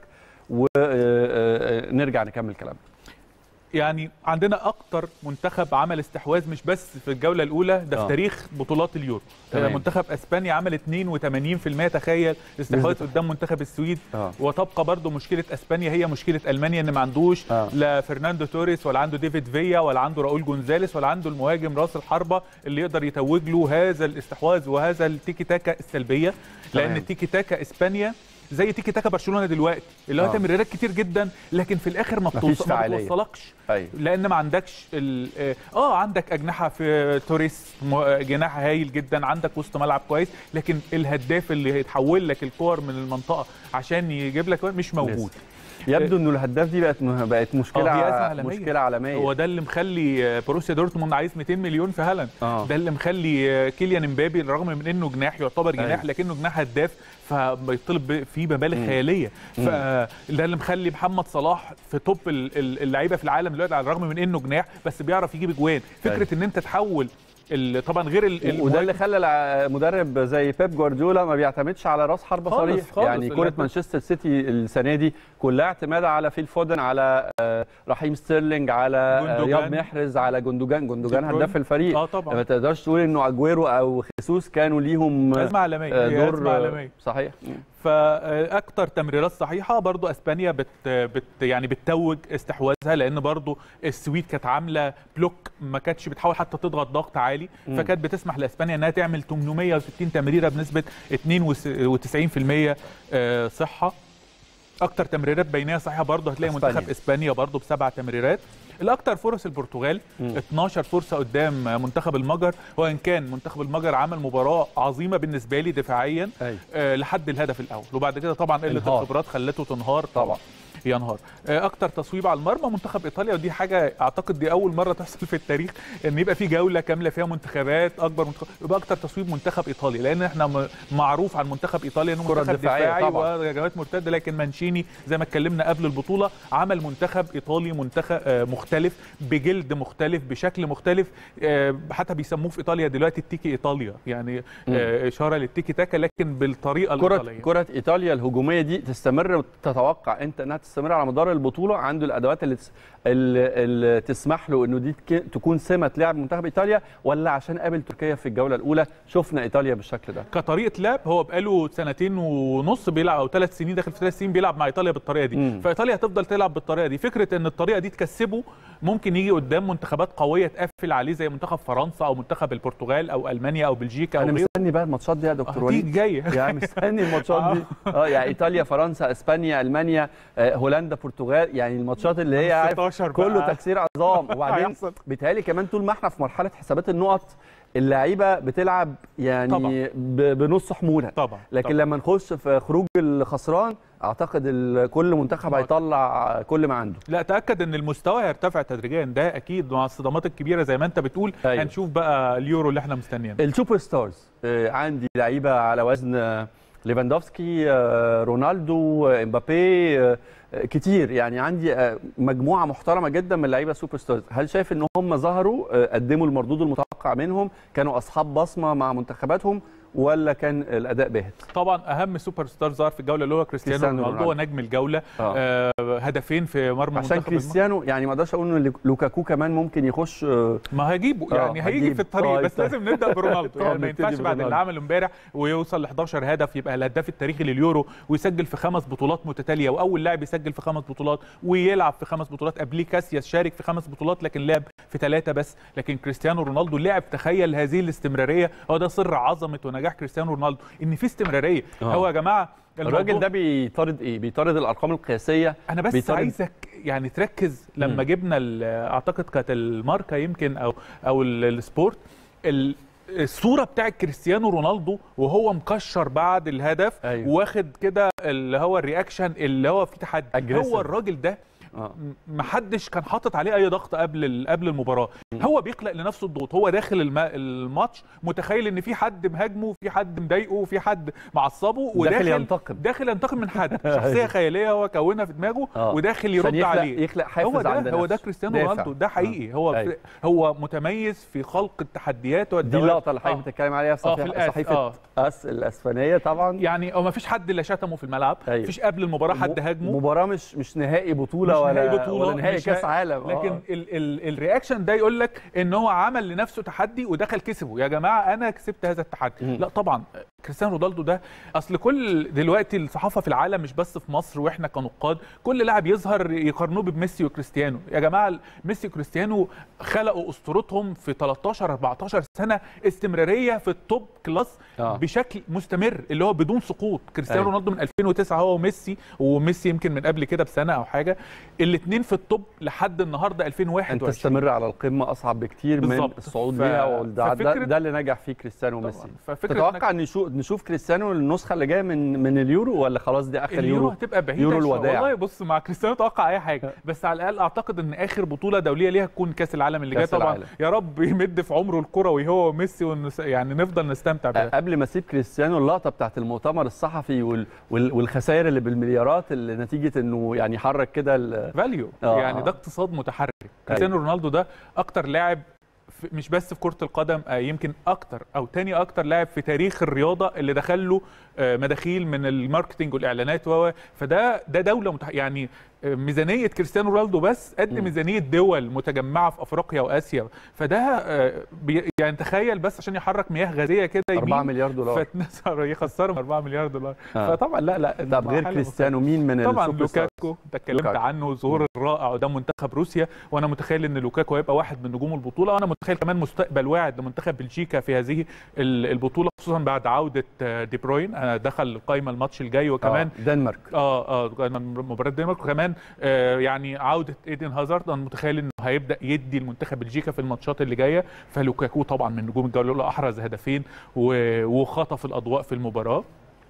Speaker 1: ونرجع نكمل كلامنا.
Speaker 4: يعني عندنا اكتر منتخب عمل استحواذ مش بس في الجوله الاولى ده في تاريخ بطولات اليورو. منتخب اسبانيا عمل 82%، تخيل استحواذ قدام منتخب السويد. وتبقى برضو مشكله اسبانيا هي مشكله المانيا، ان ما عندوش لا فرناندو توريس ولا عنده ديفيد فيا ولا عنده راؤول جونزاليس ولا عنده المهاجم راس الحربه اللي يقدر يتوج له هذا الاستحواذ وهذا التيكي تاكا السلبيه. لان التيكي تاكا اسبانيا زي تيكي تاكا برشلونه دلوقتي اللي هو تمريرات كتير جدا، لكن في الاخر ما بتوصلكش. لان ما عندكش عندك اجنحه في توريس، جناح هايل جدا، عندك وسط ملعب كويس، لكن الهداف اللي هيتحول لك الكور من المنطقه عشان يجيب لك مش موجود.
Speaker 1: يبدو انه الهداف دي بقت مشكله عالميه.
Speaker 4: هو ده اللي مخلي بروسيا دورتموند عايز 200 مليون في هالاند. ده اللي مخلي كيليان امبابي رغم من انه جناح يعتبر جناح لكنه جناح هداف فبيطلب فيه مبالغ خياليه. فده اللي مخلي محمد صلاح في توب اللعيبه في العالم دلوقتي على الرغم من انه جناح بس بيعرف يجيب اجوان. فكره ان انت تحول طبعا غير
Speaker 1: وده اللي خلى مدرب زي بيب جوارديولا ما بيعتمدش على راس حربه صريح. يعني كره مانشستر سيتي السنه دي كلها اعتماد على فيل فودن، على رحيم ستيرلينج، على رياض محرز، على جندوجان هداف الفريق.
Speaker 4: طبعا
Speaker 1: ما تقدرش تقول انه اجويرو او خيسوس كانوا ليهم
Speaker 4: أزمة عالمية.
Speaker 1: دور عالمية. صحيح.
Speaker 4: فاكتر تمريرات صحيحه برضو اسبانيا يعني بتتوج استحواذها، لان برضو السويد كانت عامله بلوك، ما كانتش بتحاول حتى تضغط ضغط عالي، فكانت بتسمح لاسبانيا انها تعمل 860 تمريره بنسبه 92% صحه. اكتر تمريرات بينيه صحيحه برضو هتلاقي منتخب اسبانيا برضو ب7 تمريرات. الاكثر فرص البرتغال 12 فرصه قدام منتخب المجر، وان كان منتخب المجر عمل مباراه عظيمه بالنسبه لي دفاعيا لحد الهدف الاول، وبعد كده طبعا قله الخبرات خلته تنهار طبعا ينهار. اكتر تصويب على المرمى منتخب ايطاليا، ودي حاجه اعتقد دي اول مره تحصل في التاريخ ان يبقى في جوله كامله فيها منتخبات اكبر يبقى اكتر تصويب منتخب ايطاليا، لان احنا معروف عن منتخب ايطاليا انه منتخب دفاعي وهجمات مرتده، لكن مانشيني زي ما اتكلمنا قبل البطوله عمل منتخب ايطالي منتخب مختلف بجلد مختلف بشكل مختلف، حتى بيسموه في ايطاليا دلوقتي التيكي ايطاليا، يعني اشاره للتيكي تاكا لكن بالطريقه الايطاليه.
Speaker 1: كره ايطاليا الهجوميه دي تستمر، تتوقع انت انها تستمر على مدار البطوله؟ عنده الادوات اللي تسمح له انه دي تكون سمه لعب منتخب ايطاليا، ولا عشان قابل تركيا في الجوله الاولى شفنا ايطاليا بالشكل ده؟
Speaker 4: كطريقه لعب هو بقاله 2.5 بيلعب او 3 سنين، داخل في 3 سنين بيلعب مع ايطاليا بالطريقه دي، فايطاليا هتفضل تلعب بالطريقه دي. فكره ان الطريقه دي تكسبه ممكن يجي قدام منتخبات قويه تقفل عليه زي منتخب فرنسا او منتخب البرتغال او المانيا او بلجيكا.
Speaker 1: انا مستني بقى الماتشات دي يا دكتور وليد،
Speaker 4: دي جايه
Speaker 1: يعني مستني الماتشات دي. يعني ايطاليا، فرنسا، اسبانيا، المانيا، هولندا برتغال، يعني الماتشات اللي هي عارف كله تكسير عظام. وبعدين بيتهيألي كمان طول ما احنا في مرحله حسابات النقط اللعيبه بتلعب يعني بنص حموله
Speaker 4: طبعا.
Speaker 1: لكن لما نخش في خروج الخسران اعتقد كل منتخب هيطلع كل ما عنده.
Speaker 4: لا تاكد ان المستوى هيرتفع تدريجيا، ده اكيد مع الصدمات الكبيره زي ما انت بتقول. أيوة. هنشوف بقى اليورو اللي احنا مستنيينه.
Speaker 1: السوبر ستارز عندي لعيبه على وزن ليفاندوفسكي، رونالدو، امبابي، كتير، يعني عندي مجموعه محترمه جدا من اللعيبه السوبر ستارز. هل شايف ان هم ظهروا قدموا المردود المتوقع منهم، كانوا اصحاب بصمه مع منتخباتهم، ولا كان الاداء باهت؟
Speaker 4: طبعا اهم سوبر ستار ظهر في الجوله اللي هو كريستيانو رونالدو، هو نجم الجوله. هدفين في مرمى
Speaker 1: عشان كريستيانو يعني ما اقدرش اقول ان لوكاكو كمان ممكن يخش،
Speaker 4: ما هيجيبه يعني هيجي في الطريق، بس لازم نبدا برونالدو. يعني ما ينفعش بعد اللي عمله امبارح ويوصل ل 11 هدف يبقى الهداف التاريخي لليورو ويسجل في 5 بطولات متتاليه، واول لاعب يسجل في 5 بطولات ويلعب في 5 بطولات. قبليه كاسياس شارك في 5 بطولات لكن لعب في 3 بس، لكن كريستيانو رونالدو لعب. تخيل هذه الاستمراريه، هو ده سر عظمه ونجاح كريستيانو رونالدو، ان في استمراريه. هو يا جماعه
Speaker 1: الراجل ده بيطارد ايه؟ بيطارد الارقام القياسيه.
Speaker 4: انا بس عايزك يعني تركز لما جبنا اعتقد كانت الماركه يمكن او السبورت، الصوره بتاعت كريستيانو رونالدو وهو مكشر بعد الهدف. أيوة. واخد كده اللي هو الرياكشن اللي هو فيه تحدي. هو الراجل ده محدش كان حاطط عليه اي ضغط قبل المباراه. هو بيخلق لنفسه الضغط، هو داخل الماتش متخيل ان في حد مهاجمه، في حد مضايقه، وفي حد معصبه، داخل ينتقم من حد. شخصيه خياليه هو كونها في دماغه وداخل يرد عليه.
Speaker 1: يخلق حافز عند
Speaker 4: هو ده كريستيانو رونالدو، ده حقيقي. هو متميز في خلق التحديات
Speaker 1: دي اللقطه اللي حضرتك بتتكلم عليها في صحيفه اس الاسبانيه طبعا.
Speaker 4: يعني هو ما فيش حد اللي شتمه في الملعب، ما فيش قبل المباراه حد هاجمه.
Speaker 1: مباراه مش نهائي بطوله ولا نهائي كاس عالم،
Speaker 4: لكن الرياكشن ده يقول لك ان هو عمل لنفسه تحدي ودخل كسبه. يا جماعه انا كسبت هذا التحدي. لا طبعا كريستيانو رونالدو ده اصل كل دلوقتي الصحافه في العالم مش بس في مصر واحنا كنقاد، كل لاعب يظهر يقارنوه بميسي وكريستيانو. يا جماعه ميسي وكريستيانو خلقوا اسطورتهم في 13 14 سنه استمراريه في التوب كلاس بشكل مستمر اللي هو بدون سقوط. كريستيانو رونالدو من 2009 هو وميسي يمكن من قبل كده بسنه او حاجه، الاثنين في التوب لحد النهارده 2021.
Speaker 1: انت تستمر على القمه اصعب بكتير من الصعود ليها، ده اللي نجح فيه كريستيانو وميسي. تتوقع ان نشوف كريستيانو النسخه اللي جايه من اليورو، ولا خلاص دي اخر
Speaker 4: اليورو هتبقى بعيده؟ يورو الوداع. والله بص مع كريستيانو توقع اي حاجه، بس على الاقل اعتقد ان اخر بطوله دوليه ليها تكون كاس العالم اللي جاي. طبعا يا رب يمد في عمره الكروي هو وميسي يعني نفضل نستمتع بده.
Speaker 1: قبل ما اسيب كريستيانو، اللقطه بتاعت المؤتمر الصحفي والخسائر اللي بالمليارات اللي نتيجه انه يعني حرك كده
Speaker 4: الفاليو، يعني ده اقتصاد متحرك. كريستيانو رونالدو ده اكتر لاعب مش بس في كرة القدم، يمكن اكتر او تاني اكتر لاعب في تاريخ الرياضة اللي دخل له مداخيل من الماركتينج والاعلانات فده دولة يعني ميزانية كريستيانو رونالدو بس قد ميزانية دول متجمعة في افريقيا واسيا. فده يعني تخيل بس عشان يحرك مياه غازية كده
Speaker 1: 4 مليار دولار
Speaker 4: يخسرهم 4 مليار دولار. فطبعا لا
Speaker 1: طب غير كريستيانو مين من
Speaker 4: طبعا لوكاكو انت اتكلمت عنه، ظهور الرائع قدام منتخب روسيا، وانا متخيل ان لوكاكو هيبقى واحد من نجوم البطولة، وانا متخيل كمان مستقبل واعد لمنتخب بلجيكا في هذه البطولة، خصوصا بعد عودة دي بروين دخل القائمة الماتش الجاي، وكمان
Speaker 1: دنمارك
Speaker 4: مباراة دنمارك، وكمان يعني عودة ايدن هازارد. انا متخيل انه هيبدا يدي المنتخب بلجيكا في الماتشات اللي جايه. فلوكاكو طبعا من نجوم الجوله الاولى، احرز هدفين وخطف الاضواء في المباراه.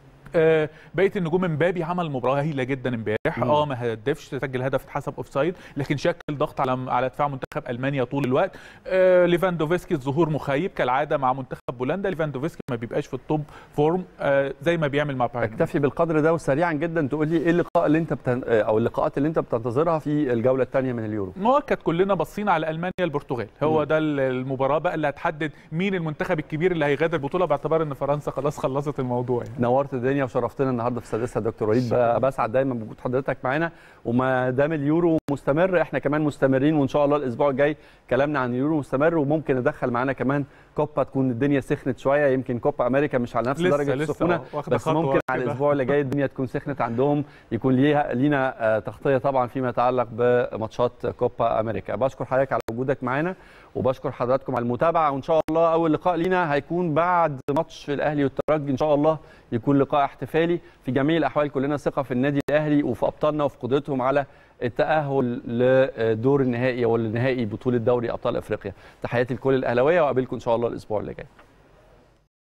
Speaker 4: بقيه النجوم امبابي عمل مباراه هايله جدا امبارح. ما هدفش، سجل هدف اتحسب اوفسايد، لكن شكل ضغط على دفاع منتخب المانيا طول الوقت. ليفاندوفسكي الظهور مخيب كالعاده مع منتخب بولندا. ليفاندوفسكي ما بيبقاش في التوب فورم زي ما بيعمل مع بايرن.
Speaker 1: اكتفي بالقدر ده، وسريعا جدا تقول لي ايه اللقاء اللي انت او اللقاءات اللي انت بتنتظرها في الجوله الثانيه من اليورو؟
Speaker 4: مؤكد كلنا باصين على المانيا البرتغال، هو ده المباراه بقى اللي هتحدد مين المنتخب الكبير اللي هيغادر البطوله، باعتبار ان فرنسا خلاص خلصت الموضوع. يعني
Speaker 1: نورت الدنيا وشرفتنا النهارده في السادسه دكتور وليد. بسعد دايما بوجود حضرتك معانا، وما دام اليورو مستمر احنا كمان مستمرين، وان شاء الله الاسبوع الجاي كلامنا عن اليورو مستمر، وممكن ندخل معانا كمان كوبا تكون الدنيا سخنت شويه. يمكن كوبا امريكا مش على نفس درجه السخونه، بس ممكن على الاسبوع اللي جاي الدنيا تكون سخنت عندهم، يكون لينا تغطيه طبعا فيما يتعلق بماتشات كوبا امريكا. بشكر حضرتك على وجودك معانا، وبشكر حضراتكم على المتابعه، وان شاء الله اول لقاء لينا هيكون بعد ماتش الاهلي والترجي، ان شاء الله يكون لقاء احتفالي. في جميع الاحوال كلنا ثقه في النادي الاهلي وفي ابطالنا وفي قدرتهم على التاهل لدور النهائي والنهائي بطوله دوري ابطال افريقيا. تحياتي لكل الاهلاويه واقابلكم ان شاء الله الاسبوع اللي جاي.